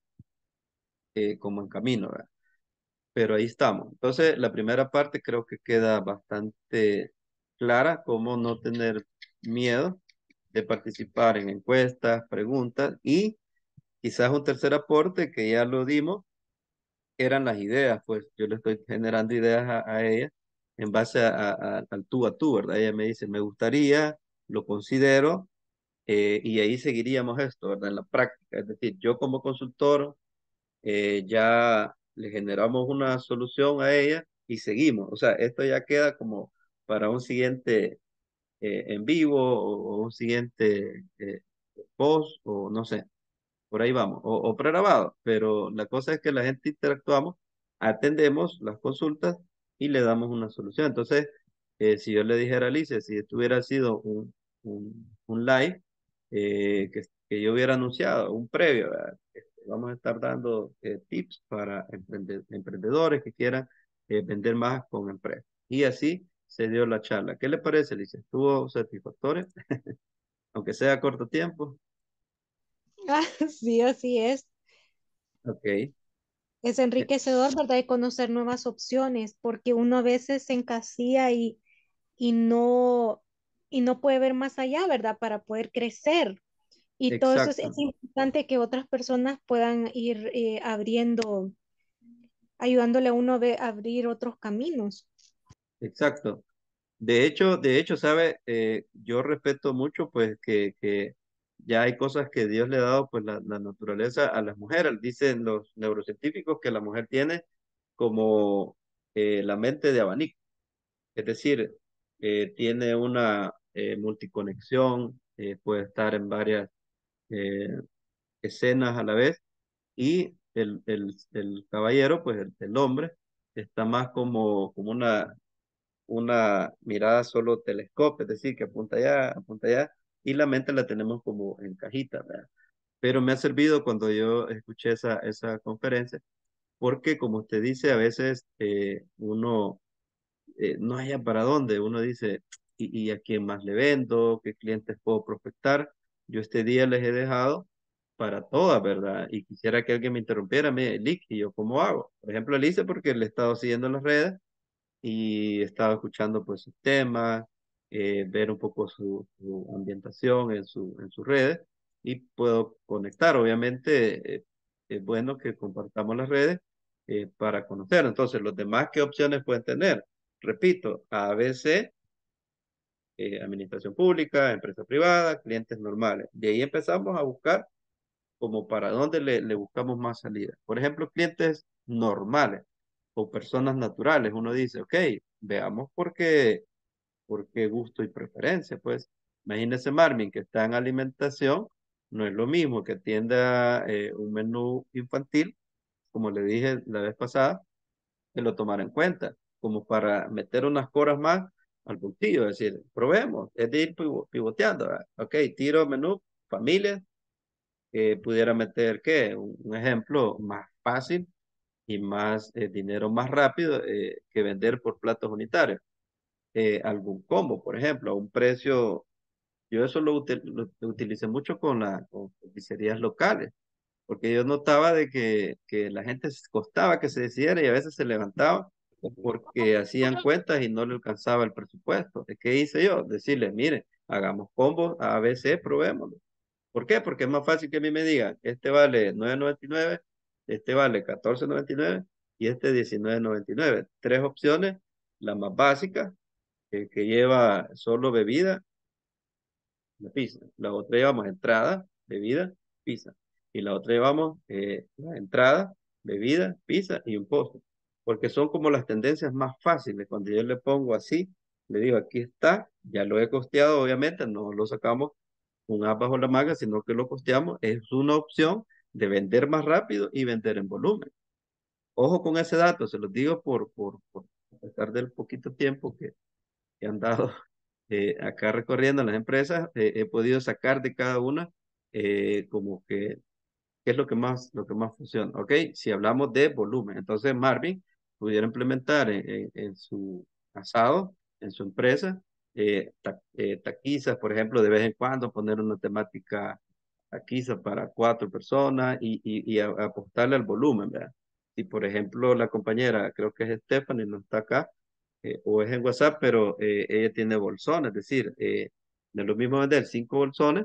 eh, como en camino, ¿verdad? Pero ahí estamos. Entonces, la primera parte creo que queda bastante clara, cómo no tener miedo de participar en encuestas, preguntas y quizás un tercer aporte que ya lo dimos, eran las ideas, pues yo le estoy generando ideas a, a ella en base a, a- a- al tú a tú, ¿verdad? Ella me dice, me gustaría, lo considero, eh, y ahí seguiríamos esto, ¿verdad? En la práctica, es decir, yo como consultor eh, ya le generamos una solución a ella y seguimos, o sea, esto ya queda como para un siguiente eh, en vivo o, o un siguiente eh, post o no sé, por ahí vamos, o, o pregrabado, pero la cosa es que la gente interactuamos, atendemos las consultas y le damos una solución. Entonces, eh, si yo le dijera a Alicia, si esto hubiera sido un, un, un live, eh, que, que yo hubiera anunciado, un previo, ¿verdad? Este, vamos a estar dando eh, tips para emprende- emprendedores que quieran eh, vender más con empresas. Y así se dio la charla. ¿Qué le parece, Alicia? ¿Estuvo satisfactoria? Aunque sea a corto tiempo. Ah, sí, así es. Ok. Eh, Es enriquecedor, ¿verdad? De conocer nuevas opciones, porque uno a veces se encasilla y, y no, y no puede ver más allá, ¿verdad? Para poder crecer. Y todo eso es, es Exacto, importante que otras personas puedan ir eh, abriendo, ayudándole a uno a ve- a abrir otros caminos. exacto. De hecho, de hecho, sabe, Eh, yo respeto mucho, pues, que, que ya hay cosas que Dios le ha dado, pues, la, la naturaleza a las mujeres. Dicen los neurocientíficos que la mujer tiene como eh, la mente de abanico. Es decir, eh, tiene una eh, multiconexión, eh, puede estar en varias eh, escenas a la vez, y el, el, el caballero, pues el, el hombre, está más como, como una, una mirada solo telescopio, es decir, que apunta allá, apunta allá, y la mente la tenemos como en cajita, ¿verdad? Pero me ha servido cuando yo escuché esa, esa conferencia, porque como usted dice, a veces eh, uno eh, no haya para dónde. Uno dice, ¿y, y a quién más le vendo? ¿Qué clientes puedo prospectar? Yo este día les he dejado para todas, ¿verdad? Y quisiera que alguien me interrumpiera, me Lick, ¿y yo cómo hago? Por ejemplo, le hice porque le he estado siguiendo en las redes y he estado escuchando pues sus temas, eh, ver un poco su, su ambientación en, su, en sus redes y puedo conectar. Obviamente, eh, es bueno que compartamos las redes eh, para conocer. Entonces, los demás, ¿qué opciones pueden tener? Repito, A B C, eh, administración pública, empresa privada, clientes normales. De ahí empezamos a buscar como para dónde le, le buscamos más salida. Por ejemplo, clientes normales o personas naturales. Uno dice, ok, veamos por qué, por qué gusto y preferencia. Pues imagínese Marvin que está en alimentación, no es lo mismo que atienda eh, un menú infantil, como le dije la vez pasada, que lo tomara en cuenta, como para meter unas coras más al bolsillo, es decir, probemos, es de ir pivo- pivoteando, ¿verdad? Ok, tiro menú, familia, eh, pudiera meter, ¿qué? Un, un ejemplo más fácil y más eh, dinero más rápido eh, que vender por platos unitarios. Eh, algún combo, por ejemplo, a un precio, yo eso lo, util- lo- lo utilicé mucho con las con pizzerías locales, porque yo notaba de que, que la gente se costaba que se decidiera y a veces se levantaba porque hacían cuentas y no le alcanzaba el presupuesto. ¿Qué hice yo? Decirles, mire, hagamos combos A B C, probémoslo. ¿Por qué? Porque es más fácil que a mí me digan, este vale nueve noventa y nueve, este vale catorce noventa y nueve y este diecinueve noventa y nueve. Tres opciones, la más básica, que, que lleva solo bebida, la pizza. La otra llevamos entrada, bebida, pizza. Y la otra llevamos eh, la entrada, bebida, pizza y un postre. Porque son como las tendencias más fáciles. Cuando yo le pongo así, le digo, aquí está, ya lo he costeado, obviamente, no lo sacamos un app bajo la manga, sino que lo costeamos. Es una opción de vender más rápido y vender en volumen. Ojo con ese dato, se los digo por, por, por a pesar del poquito tiempo que, que han dado eh, acá recorriendo las empresas, eh, he podido sacar de cada una eh, como que qué es lo que más, lo que más funciona. ¿Ok? Si hablamos de volumen, entonces Marvin pudiera implementar en, en- en su asado, en su empresa, eh, ta- eh, taquizas, por ejemplo, de vez en cuando poner una temática taquiza para cuatro personas y, y, y a- apostarle al volumen, ¿verdad? Si, por ejemplo, la compañera, creo que es Stephanie, no está acá, eh, o es en WhatsApp, pero eh, ella tiene bolsones, es decir, eh, no es lo mismo vender cinco bolsones,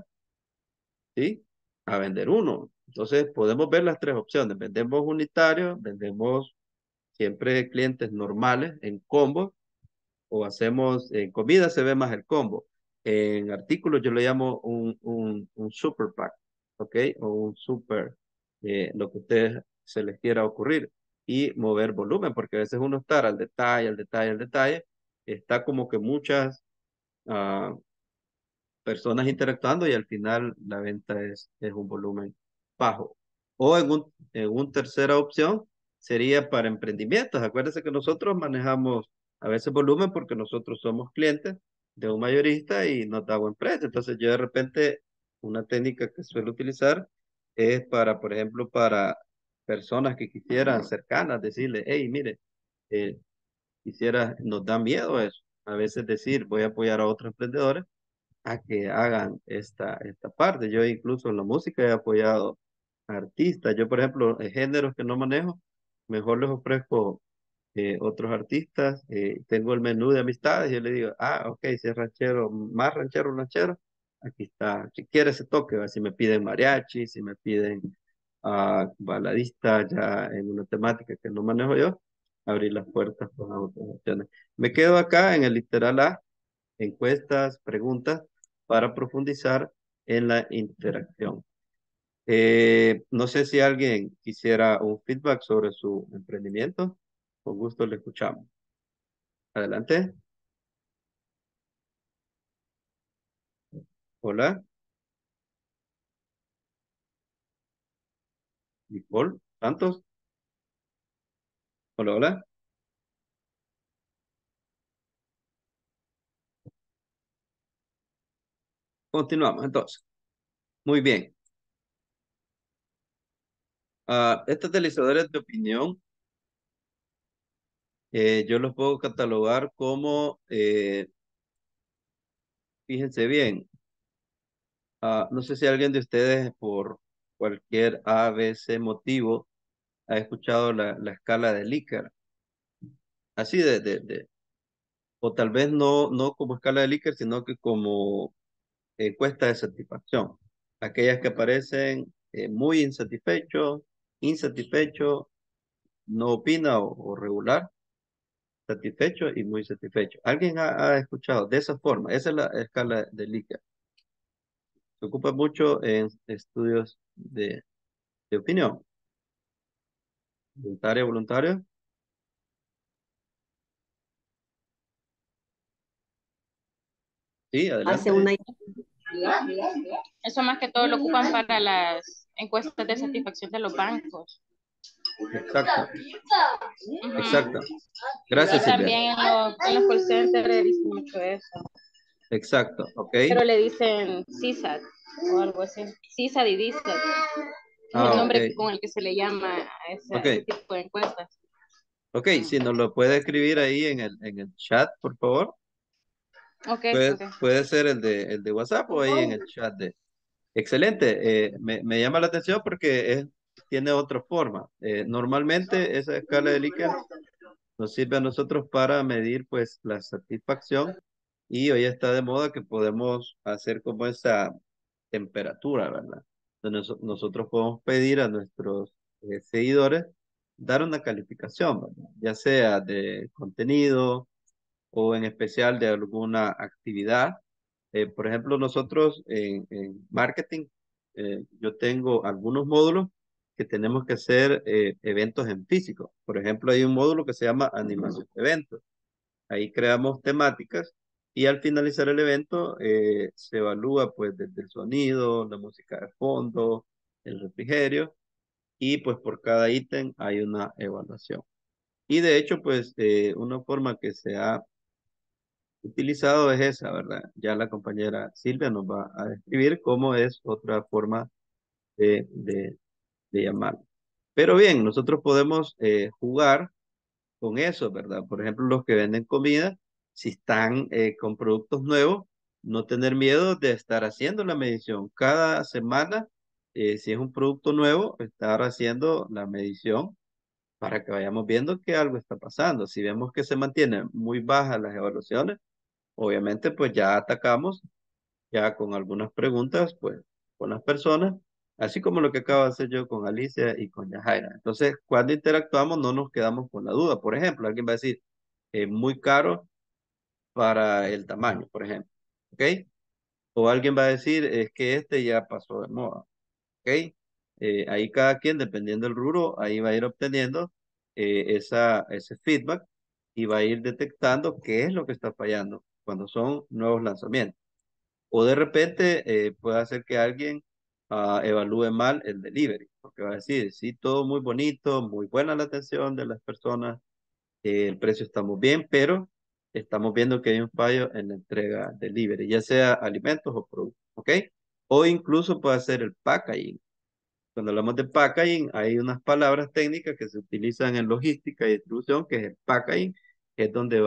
¿sí? A vender uno. Entonces, podemos ver las tres opciones. Vendemos unitarios, vendemos siempre clientes normales en combo, o hacemos, en comida se ve más el combo. En artículos yo le llamo un, un, un super pack, ¿ok? O un super, eh, lo que a ustedes se les quiera ocurrir. Y mover volumen, porque a veces uno está al detalle, al detalle, al detalle, está como que muchas ah, personas interactuando y al final la venta es, es un volumen bajo. O en un, en un tercera opción sería para emprendimientos. Acuérdense que nosotros manejamos a veces volumen porque nosotros somos clientes de un mayorista y nos da buen precio. Entonces yo de repente una técnica que suelo utilizar es para, por ejemplo, para personas que quisieran cercanas, decirle, hey, mire, eh, quisiera, nos da miedo eso. a veces decir, voy a apoyar a otros emprendedores a que hagan esta, esta parte. Yo incluso en la música he apoyado a artistas. Yo, por ejemplo, en géneros que no manejo, mejor les ofrezco eh, otros artistas. Eh, tengo el menú de amistades y yo le digo, ah, ok, si es ranchero, más ranchero, ranchero, aquí está. Si quieres se toque, ¿va? Si me piden mariachi, si me piden ah, baladista ya en una temática que no manejo yo, abrir las puertas con otras opciones. Me quedo acá en el literal A, encuestas, preguntas, para profundizar en la interacción. Eh, no sé si alguien quisiera un feedback sobre su emprendimiento. Con gusto le escuchamos. Adelante. Hola, Nicole Santos. Hola, hola. Continuamos entonces. Muy bien. Ah, estos deslizadores de opinión, eh, yo los puedo catalogar como, eh, fíjense bien, ah, no sé si alguien de ustedes por cualquier A, B, C motivo ha escuchado la, la escala de Likert. Así de, de, de, o tal vez no, no como escala de Likert, sino que como encuesta de satisfacción. Aquellas que aparecen eh, muy insatisfecho, insatisfecho, no opina o, o regular, satisfecho y muy satisfecho. ¿Alguien ha, ha escuchado de esa forma? Esa es la escala de Likert. Se ocupa mucho en estudios de, de opinión. Voluntario, voluntario. Sí, Hace adelante. una... Eso más que todo lo ocupan para las encuestas de satisfacción de los bancos. Exacto, Ujú. exacto. Y Gracias, Silvia. también en los, en los call centers he visto mucho eso. Exacto, ok. Pero le dicen C S A T o algo así. C S A T y D S A T. Es Ah, el ok. nombre con el que se le llama a esa- Ok, ese tipo de encuestas. ok, si nos lo puede escribir ahí en el, en el chat, por favor. Ok, Puede, ok. puede ser el de, el de WhatsApp o ahí en el chat de... Excelente, eh, me, me llama la atención porque es, tiene otra forma. Eh, normalmente esa escala de Likert nos sirve a nosotros para medir pues la satisfacción y hoy está de moda que podemos hacer como esa temperatura, ¿verdad? Entonces nos- nosotros podemos pedir a nuestros eh, seguidores dar una calificación, ¿verdad? Ya sea de contenido o en especial de alguna actividad. Eh, por ejemplo, nosotros en, en marketing, eh, yo tengo algunos módulos que tenemos que hacer eh, eventos en físico. Por ejemplo, hay un módulo que se llama animación de eventos. Ahí creamos temáticas y al finalizar el evento eh, se evalúa pues desde el sonido, la música de fondo, el refrigerio y pues por cada ítem hay una evaluación. Y de hecho pues eh, una forma que se ha utilizado es esa, ¿verdad? Ya la compañera Silvia nos va a describir cómo es otra forma de, de, de llamar. Pero bien, nosotros podemos eh, jugar con eso, ¿verdad? Por ejemplo, los que venden comida, si están eh, con productos nuevos, no tener miedo de estar haciendo la medición. Cada semana, eh, si es un producto nuevo, estar haciendo la medición para que vayamos viendo que algo está pasando. Si vemos que se mantienen muy bajas las evaluaciones, obviamente pues ya atacamos ya con algunas preguntas, pues con las personas, así como lo que acabo de hacer yo con Alicia y con Yajaira. Entonces, cuando interactuamos no nos quedamos con la duda. Por ejemplo, alguien va a decir, eh, muy caro para el tamaño, por ejemplo, ¿ok? O alguien va a decir, es que este ya pasó de moda, ¿ok? Eh, ahí cada quien, dependiendo del rubro, ahí va a ir obteniendo eh, esa, ese feedback y va a ir detectando qué es lo que está fallando cuando son nuevos lanzamientos. O de repente eh, puede hacer que alguien ah, evalúe mal el delivery, porque va a decir, sí, todo muy bonito, muy buena la atención de las personas, eh, el precio está muy bien, pero estamos viendo que hay un fallo en la entrega delivery, ya sea alimentos o productos, ¿ok? O incluso puede ser el packaging. Cuando hablamos de packaging, hay unas palabras técnicas que se utilizan en logística y distribución, que es el packaging, que es donde va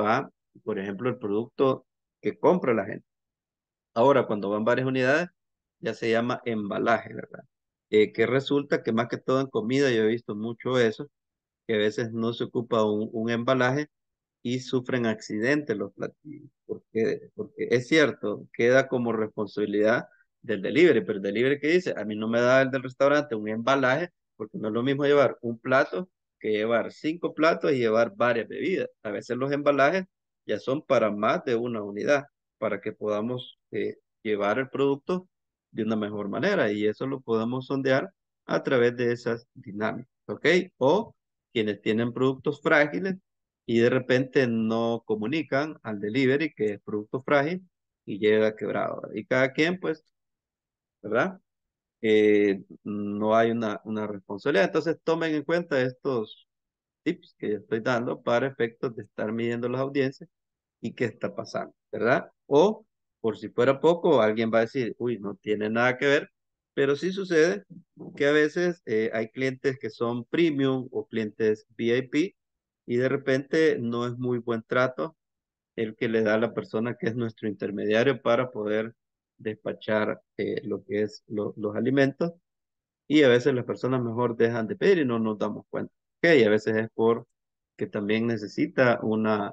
por ejemplo, el producto que compra la gente. Ahora, cuando van varias unidades, ya se llama embalaje, ¿verdad? Eh, que resulta que más que todo en comida yo he visto mucho eso, que a veces no se ocupa un, un embalaje y sufren accidentes los platillos. Porque, porque es cierto, queda como responsabilidad del delivery, pero el delivery que dice, a mí no me da el del restaurante un embalaje, porque no es lo mismo llevar un plato que llevar cinco platos y llevar varias bebidas. A veces los embalajes ya son para más de una unidad, para que podamos eh, llevar el producto de una mejor manera y eso lo podemos sondear a través de esas dinámicas, ¿ok? O quienes tienen productos frágiles y de repente no comunican al delivery que es producto frágil y llega quebrado. ¿Verdad? Y cada quien, pues, ¿verdad? Eh, no hay una, una responsabilidad. Entonces tomen en cuenta estos tips que yo estoy dando para efectos de estar midiendo las audiencias y qué está pasando, ¿verdad? O, por si fuera poco, alguien va a decir, uy, no tiene nada que ver, pero sí sucede que a veces eh, hay clientes que son premium o clientes V I P y de repente no es muy buen trato el que le da a la persona que es nuestro intermediario para poder despachar eh, lo que es lo- los alimentos y a veces las personas mejor dejan de pedir y no nos damos cuenta. Ok, y a veces es por que también necesita una,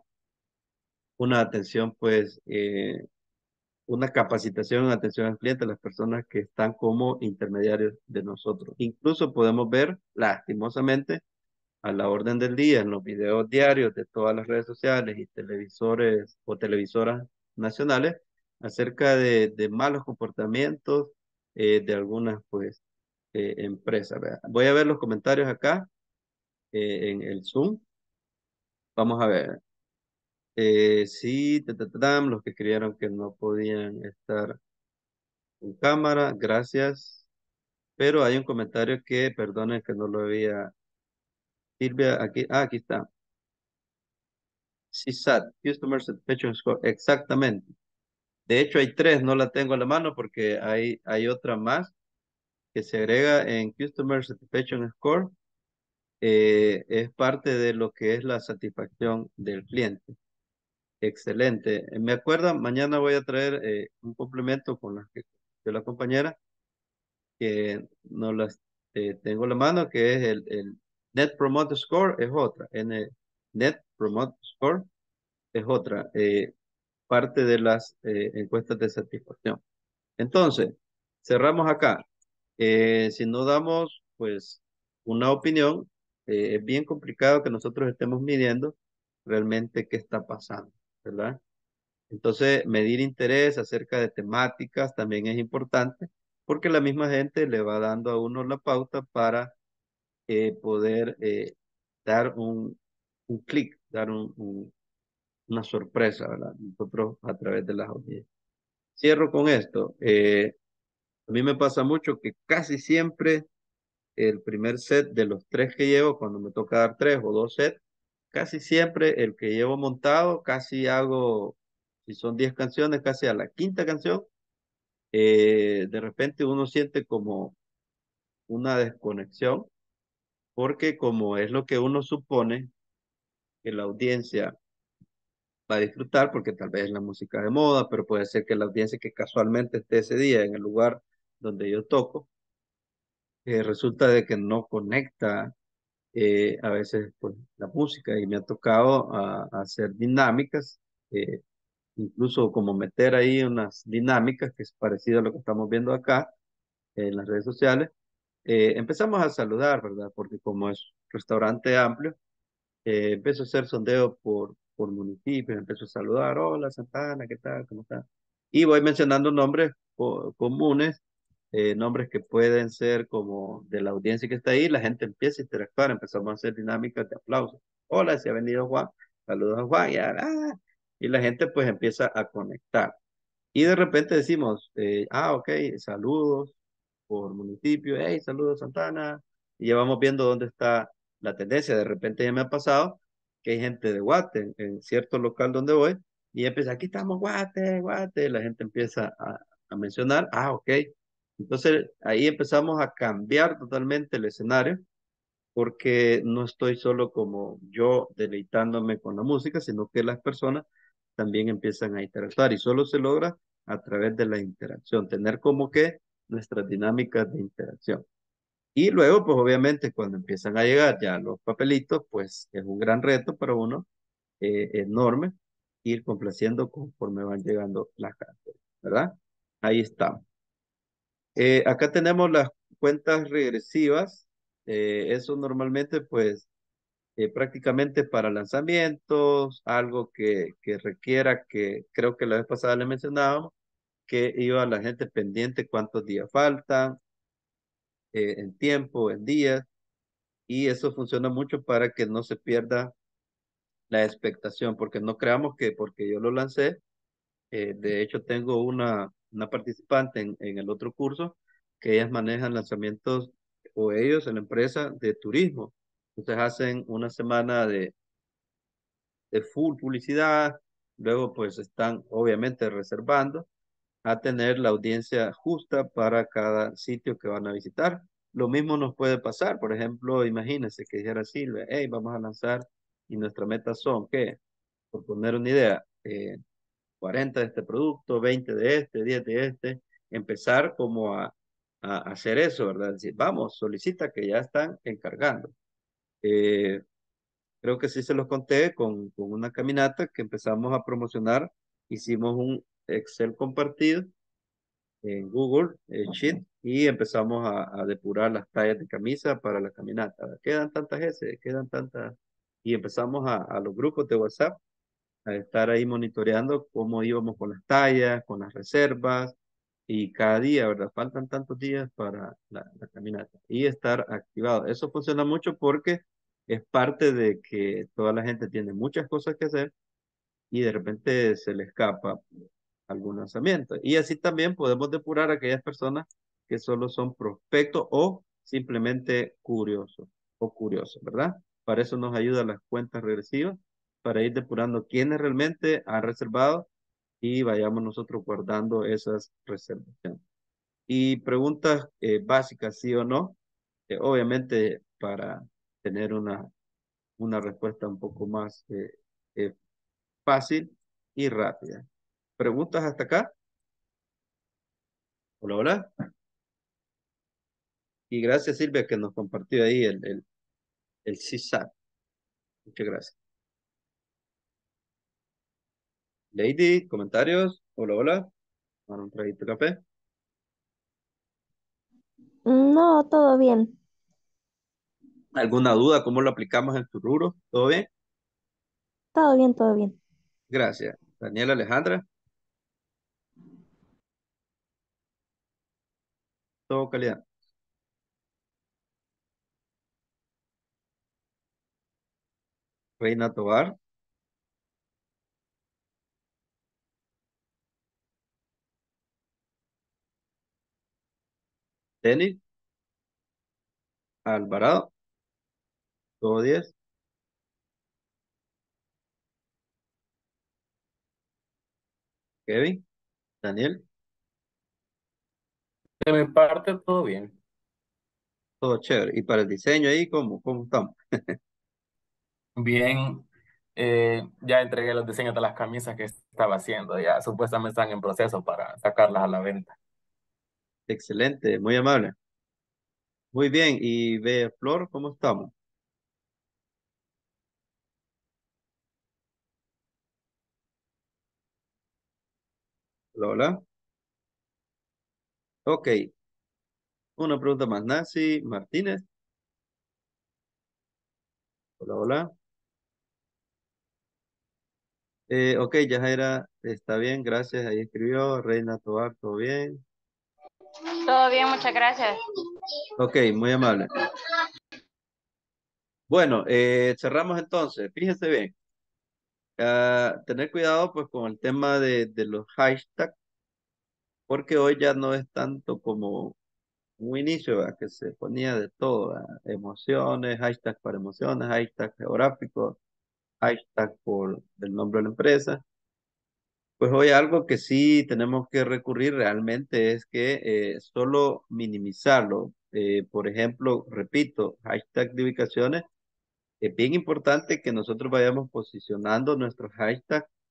una atención, pues, eh, una capacitación en atención al cliente, las personas que están como intermediarios de nosotros. Incluso podemos ver, lastimosamente, a la orden del día en los videos diarios de todas las redes sociales y televisores o televisoras nacionales acerca de, de malos comportamientos eh, de algunas pues eh, empresas. ¿Verdad? Voy a ver los comentarios acá eh, en el Zoom. Vamos a ver. Eh, sí, ta, ta, ta, tam, los que creyeron que no podían estar en cámara, gracias. Pero hay un comentario que, perdonen que no lo había. Silvia, aquí, ah, aquí está. C S A T, Customer Satisfaction Score, exactamente. De hecho, hay tres, no la tengo a la mano porque hay, hay otra más que se agrega en Customer Satisfaction Score. Eh, es parte de lo que es la satisfacción del cliente. Excelente. Eh, Me acuerdo, mañana voy a traer eh, un complemento con la, que- de la compañera que no las eh, tengo a la mano, que es el, el Net Promoter Score, es otra. N, Net Promoter Score es otra. Eh, parte de las eh, encuestas de satisfacción. Entonces, cerramos acá. Eh, si no damos, pues, una opinión, eh, es bien complicado que nosotros estemos midiendo realmente qué está pasando, ¿verdad? Entonces, medir interés acerca de temáticas también es importante porque la misma gente le va dando a uno la pauta para eh, poder eh, dar un, un clic, dar un, un- una sorpresa, ¿verdad? Nosotros a través de las audiencias. Cierro con esto. Eh, a mí me pasa mucho que casi siempre el primer set de los tres que llevo, cuando me toca dar tres o dos sets, casi siempre el que llevo montado, casi hago, si son diez canciones, casi a la quinta canción, eh, de repente uno siente como una desconexión, porque como es lo que uno supone que la audiencia va a disfrutar, porque tal vez es la música de moda, pero puede ser que la audiencia que casualmente esté ese día en el lugar donde yo toco, eh, resulta de que no conecta eh, a veces pues, la música y me ha tocado a, a hacer dinámicas, eh, incluso como meter ahí unas dinámicas que es parecido a lo que estamos viendo acá en las redes sociales. Eh, empezamos a saludar, ¿verdad? Porque como es restaurante amplio, eh, empiezo a hacer sondeo por, por municipios, empiezo a saludar, hola Santana, ¿qué tal? ¿Cómo está? Y voy mencionando nombres co- comunes, eh, nombres que pueden ser como de la audiencia que está ahí, la gente empieza a interactuar, empezamos a hacer dinámicas de aplausos. Hola, se ha venido Juan, saludos a Juan, y, ah, y la gente pues empieza a conectar. Y de repente decimos, eh, ah, ok, saludos por municipio, hey, saludos Santana, y ya vamos viendo dónde está la tendencia. De repente ya me ha pasado que hay gente de Guate en, en cierto local donde voy, y empieza, aquí estamos Guate, Guate, la gente empieza a, a mencionar, ah, ok. Entonces ahí empezamos a cambiar totalmente el escenario, porque no estoy solo como yo deleitándome con la música, sino que las personas también empiezan a interactuar y solo se logra a través de la interacción, tener como que nuestras dinámicas de interacción. Y luego, pues obviamente cuando empiezan a llegar ya los papelitos, pues es un gran reto para uno, eh, enorme, ir complaciendo conforme van llegando las cartas, ¿verdad? Ahí está. Eh, acá tenemos las cuentas regresivas. Eh, eso normalmente, pues, eh, prácticamente para lanzamientos, algo que, que requiera que, creo que la vez pasada le mencionábamos, que iba la gente pendiente cuántos días faltan, eh, en tiempo, en días, y eso funciona mucho para que no se pierda la expectación, porque no creamos que porque yo lo lancé, eh, de hecho tengo una, una participante en, en el otro curso, que ellas manejan lanzamientos, o ellos en la empresa de turismo. Entonces hacen una semana de, de full publicidad, luego pues están obviamente reservando a tener la audiencia justa para cada sitio que van a visitar. Lo mismo nos puede pasar, por ejemplo, imagínense que dijera Silvia, hey, vamos a lanzar y nuestra meta son, ¿qué? Por poner una idea, eh, cuarenta de este producto, veinte de este, diez de este, empezar como a, a hacer eso, ¿verdad? Decir, vamos, solicita que ya están encargando. Eh, Creo que sí se los conté con, con una caminata que empezamos a promocionar, hicimos un Excel compartido en Google eh, Sheet y empezamos a, a depurar las tallas de camisa para la caminata. Quedan tantas S, quedan tantas, y empezamos a, a los grupos de WhatsApp a estar ahí monitoreando cómo íbamos con las tallas, con las reservas, y cada día, ¿verdad? Faltan tantos días para la, la caminata y estar activado. Eso funciona mucho porque es parte de que toda la gente tiene muchas cosas que hacer y de repente se le escapa algún lanzamiento. Y así también podemos depurar a aquellas personas que solo son prospectos o simplemente curiosos o curiosos, ¿verdad? Para eso nos ayudan las cuentas regresivas, para ir depurando quiénes realmente han reservado y vayamos nosotros guardando esas reservaciones. Y preguntas eh, básicas, sí o no, eh, obviamente para tener una, una respuesta un poco más eh, eh, fácil y rápida. ¿Preguntas hasta acá? Hola, hola. Y gracias, Silvia, que nos compartió ahí el, el, el C S A T. Muchas gracias. Lady, comentarios. Hola, hola. Para un traguito de café. No, todo bien. ¿Alguna duda? ¿Cómo lo aplicamos en tu rubro? ¿Todo bien? Todo bien, todo bien. Gracias. Daniela Alejandra. Todo calidad. Reina Tobar. Denis. Alvarado. Todo diez. Kevin. Daniel. De mi parte, todo bien. Todo chévere. Y para el diseño ahí, ¿cómo, cómo estamos? Bien, eh, ya entregué los diseños de las camisas que estaba haciendo. Ya supuestamente están en proceso para sacarlas a la venta. Excelente, muy amable. Muy bien. Y Bea Flor, ¿cómo estamos? Hola, hola. Ok. Una pregunta más. Nancy Martínez. Hola, hola. Eh, ok, Yajaira, está bien, gracias. Ahí escribió. Reina Tobar, todo bien. Todo bien, muchas gracias. Ok, muy amable. Bueno, eh, cerramos entonces. Fíjense bien. Ah, tener cuidado pues con el tema de, de los hashtags, porque hoy ya no es tanto como un inicio, ¿verdad? Que se ponía de todo, ¿verdad? Emociones, hashtag para emociones, hashtag geográfico, hashtag por el nombre de la empresa. Pues hoy algo que sí tenemos que recurrir realmente es que eh, solo minimizarlo. Eh, por ejemplo, repito, hashtag de ubicaciones. Es bien importante que nosotros vayamos posicionando nuestros hashtags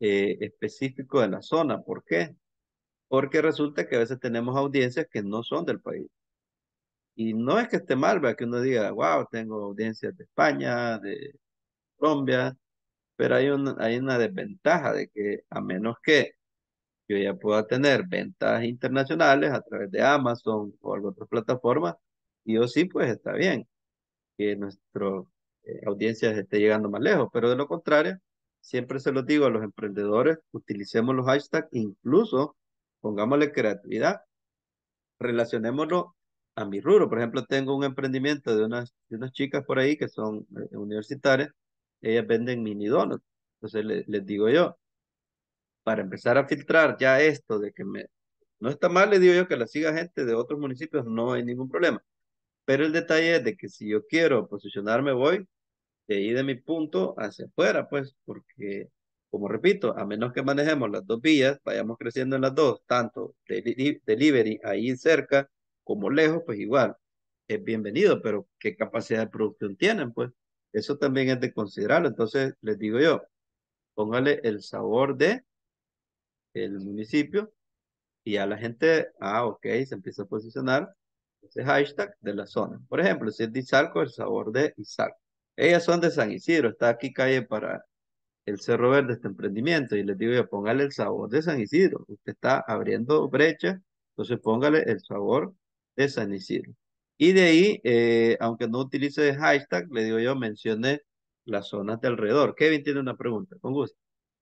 eh, específico de la zona. ¿Por qué? Porque resulta que a veces tenemos audiencias que no son del país. Y no es que esté mal, ¿verdad? Que uno diga, wow, tengo audiencias de España, de Colombia, pero hay una, hay una desventaja de que a menos que yo ya pueda tener ventas internacionales a través de Amazon o alguna otra plataforma, y o sí, pues está bien que nuestra audiencia esté llegando más lejos, pero de lo contrario, siempre se los digo a los emprendedores, utilicemos los hashtags, incluso pongámosle creatividad, relacionémoslo a mi rubro. Por ejemplo, tengo un emprendimiento de unas, de unas chicas por ahí que son eh, universitarias, ellas venden mini donuts. Entonces le- les digo yo, para empezar a filtrar ya esto de que me, no está mal, le digo yo que la siga gente de otros municipios, no hay ningún problema. Pero el detalle es de que si yo quiero posicionarme, voy de ahí de mi punto hacia afuera, pues, porque, como repito, a menos que manejemos las dos vías, vayamos creciendo en las dos, tanto deli- delivery ahí cerca como lejos, pues igual, es bienvenido, pero ¿qué capacidad de producción tienen? Pues eso también es de considerarlo. Entonces, les digo yo, póngale el sabor de el municipio y a la gente, ah, ok, se empieza a posicionar ese hashtag de la zona. Por ejemplo, si es de Izalco, el sabor de Izalco. Ellas son de San Isidro, está aquí calle para el Cerro Verde, este emprendimiento, y les digo yo, póngale el sabor de San Isidro. Usted está abriendo brecha, entonces póngale el sabor de San Isidro. Y de ahí, eh, aunque no utilice hashtag, le digo yo, mencione las zonas de alrededor. Kevin tiene una pregunta, con gusto.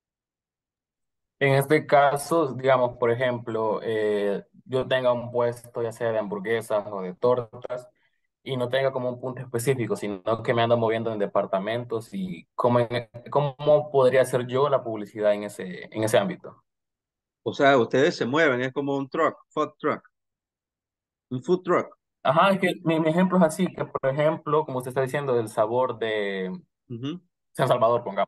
En este caso, digamos, por ejemplo, eh, yo tenga un puesto ya sea de hamburguesas o de tortas y no tenga como un punto específico, sino que me ando moviendo en departamentos y cómo, en- cómo podría hacer yo la publicidad en ese, en ese ámbito. O sea, ustedes se mueven, es como un truck, food truck, un food truck. Ajá, es que mi, mi ejemplo es así, que por ejemplo, como usted está diciendo, del sabor de Ujú. San Salvador, pongamos,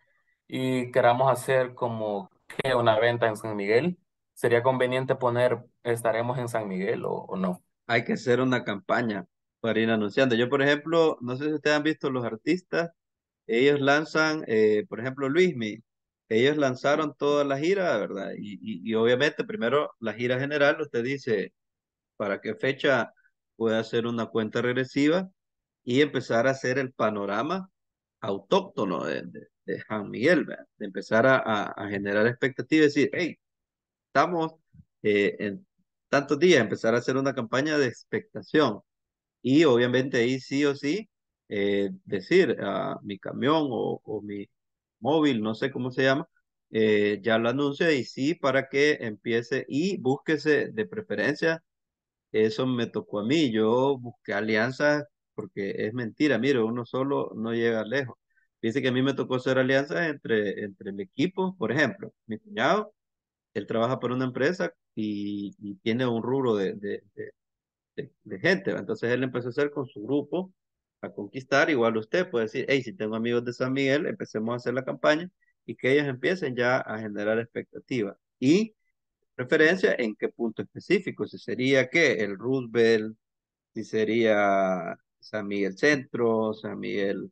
y queramos hacer como que una venta en San Miguel, ¿sería conveniente poner estaremos en San Miguel o, o no? Hay que hacer una campaña para ir anunciando. Yo, por ejemplo, no sé si ustedes han visto los artistas, ellos lanzan, eh, por ejemplo, Luismi, ellos lanzaron toda la gira, ¿verdad? Y, y, y obviamente primero la gira general, usted dice para qué fecha puede hacer una cuenta regresiva y empezar a hacer el panorama autóctono de, de, de San Miguel, ¿verdad? De empezar a, a, a generar expectativas y decir, hey, estamos eh, en tantos días, empezar a hacer una campaña de expectación. Y obviamente ahí sí o sí eh, decir, ah, mi camión o, o mi móvil, no sé cómo se llama, eh, ya lo anuncia y sí para que empiece y búsquese de preferencia. Eso me tocó a mí. Yo busqué alianzas porque es mentira. Mire, uno solo no llega lejos. Dice que a mí me tocó hacer alianzas entre, entre el equipo. Por ejemplo, mi cuñado, él trabaja por una empresa y, y tiene un rubro de, de, de, de- de gente, ¿va? Entonces él empezó a hacer con su grupo a conquistar. Igual usted puede decir, hey, si tengo amigos de San Miguel, empecemos a hacer la campaña y que ellos empiecen ya a generar expectativas. Y preferencia en qué punto específico, si sería que el Roosevelt, si sería San Miguel Centro, San Miguel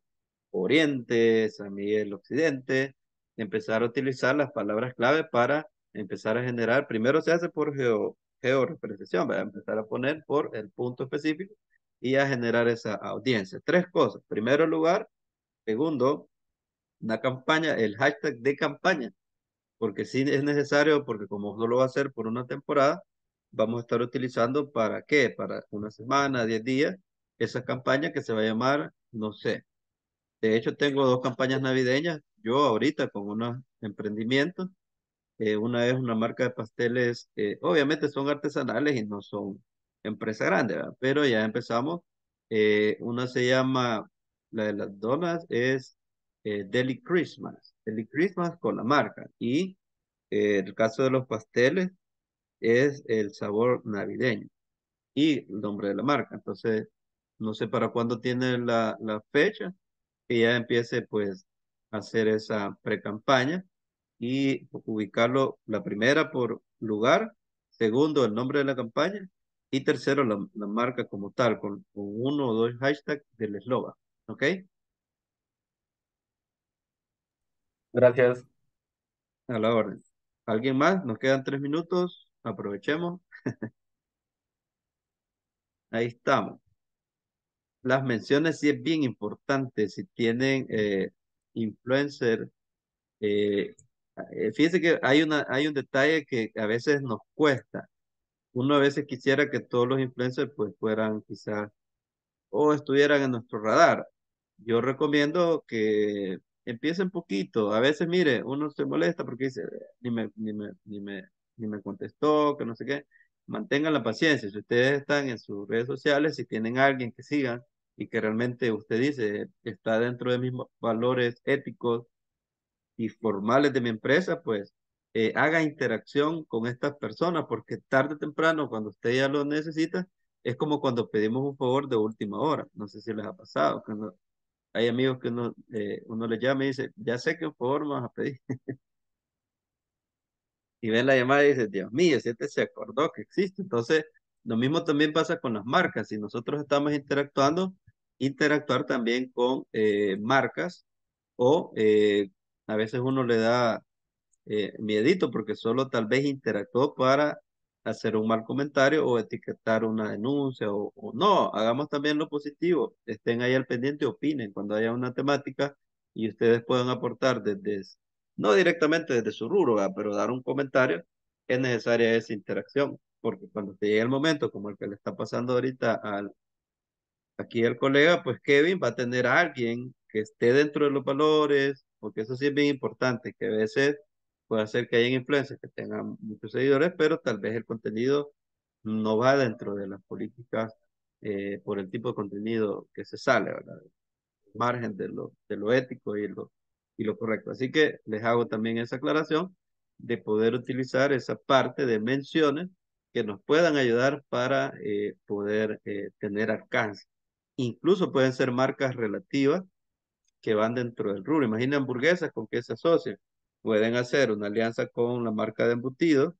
Oriente, San Miguel Occidente, empezar a utilizar las palabras clave para empezar a generar, primero se hace por geo, georreferenciación, ¿verdad? Empezar a poner por el punto específico y a generar esa audiencia. Tres cosas. Primero lugar, segundo, una campaña, el hashtag de campaña, porque sí es necesario, porque como solo va a ser por una temporada, vamos a estar utilizando para qué, para una semana, diez días, esa campaña que se va a llamar, no sé. De hecho, tengo dos campañas navideñas, yo ahorita con unos emprendimientos. Eh, una es una marca de pasteles, eh, obviamente son artesanales y no son empresa grande, ¿verdad? Pero ya empezamos. Eh, una se llama, la de las donas es eh, Deli Christmas, Deli Christmas con la marca. Y eh, el caso de los pasteles es el sabor navideño y el nombre de la marca. Entonces, no sé para cuándo tiene la, la fecha, que ya empiece pues a hacer esa pre-campaña y ubicarlo, la primera por lugar, segundo el nombre de la campaña y tercero la, la marca como tal, con, con uno o dos hashtags del eslogan. ¿Ok? Gracias. A la orden. ¿Alguien más? Nos quedan tres minutos. Aprovechemos. Ahí estamos. Las menciones sí es bien importante. Si tienen eh, influencer, eh, eh, fíjense que hay una, hay un detalle que a veces nos cuesta. Uno a veces quisiera que todos los influencers pues fueran quizás o estuvieran en nuestro radar. Yo recomiendo que empiecen poquito. A veces, mire, uno se molesta porque dice, ni me, ni me, ni me, ni me contestó, que no sé qué. Mantengan la paciencia. Si ustedes están en sus redes sociales, si tienen a alguien que sigan y que realmente usted dice está dentro de mis valores éticos y formales de mi empresa, pues eh, haga interacción con estas personas, porque tarde o temprano, cuando usted ya lo necesita, es como cuando pedimos un favor de última hora. No sé si les ha pasado. Cuando hay amigos que uno, eh, uno les llama y dice, ya sé que un favor me vas a pedir. Y ven la llamada y dice, Dios mío, si este se acordó que existe. Entonces, lo mismo también pasa con las marcas. Si nosotros estamos interactuando, interactuar también con eh, marcas o eh, a veces uno le da eh, miedito porque solo tal vez interactuó para hacer un mal comentario o etiquetar una denuncia o, o no, hagamos también lo positivo, estén ahí al pendiente, opinen cuando haya una temática y ustedes puedan aportar desde, no directamente desde su rubro, ¿verdad? Pero dar un comentario, es necesaria esa interacción, porque cuando te llegue el momento como el que le está pasando ahorita al aquí el colega, pues Kevin va a tener a alguien que esté dentro de los valores, porque eso sí es bien importante, que a veces puede ser que haya influencers que tengan muchos seguidores, pero tal vez el contenido no va dentro de las políticas eh, por el tipo de contenido que se sale, ¿verdad? Margen de lo, de lo ético y lo, y lo correcto. Así que les hago también esa aclaración de poder utilizar esa parte de menciones que nos puedan ayudar para eh, poder eh, tener alcance. Incluso pueden ser marcas relativas que van dentro del rubro. Imagina hamburguesas con qué se asocian. Pueden hacer una alianza con la marca de embutidos,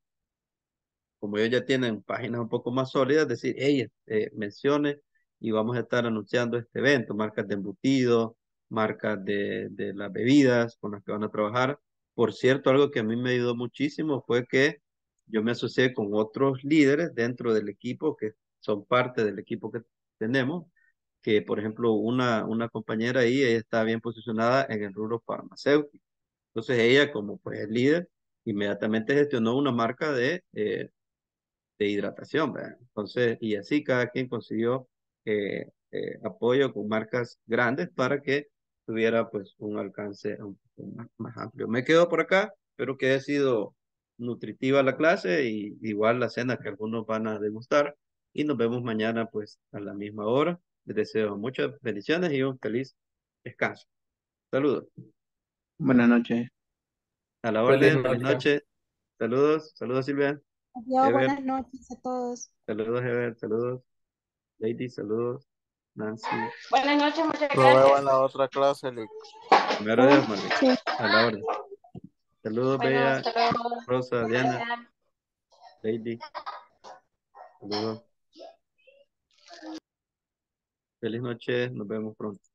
como ellos ya tienen páginas un poco más sólidas, decir, hey, eh, mencione y vamos a estar anunciando este evento, marcas de embutidos, marcas de, de las bebidas con las que van a trabajar. Por cierto, algo que a mí me ayudó muchísimo fue que yo me asocié con otros líderes dentro del equipo que son parte del equipo que tenemos, que por ejemplo una, una compañera ahí, ella está bien posicionada en el rubro farmacéutico. Entonces ella como pues es líder, inmediatamente gestionó una marca de, eh, de hidratación, ¿verdad? Entonces, y así cada quien consiguió eh, eh, apoyo con marcas grandes para que tuviera pues un alcance un poco más, más amplio. Me quedo por acá, espero que haya sido nutritiva la clase y igual la cena que algunos van a degustar y nos vemos mañana pues a la misma hora. Les deseo muchas bendiciones y un feliz descanso. Saludos. Buenas noches. A la Feliz orden, feliz noche. noche. Saludos, saludos Silvia. Adiós, Ever, buenas noches a todos. saludos Ever, saludos. Lady, saludos. Nancy. Buenas noches, muchas Nos vemos gracias. en la otra clase, Lick. Primero Oh, Dios, Marvin. sí. A la orden. Saludos, Bueno, Bella, hasta luego. Rosa, Diana, Gracias. Lady. Saludos. Feliz noche. Nos vemos pronto.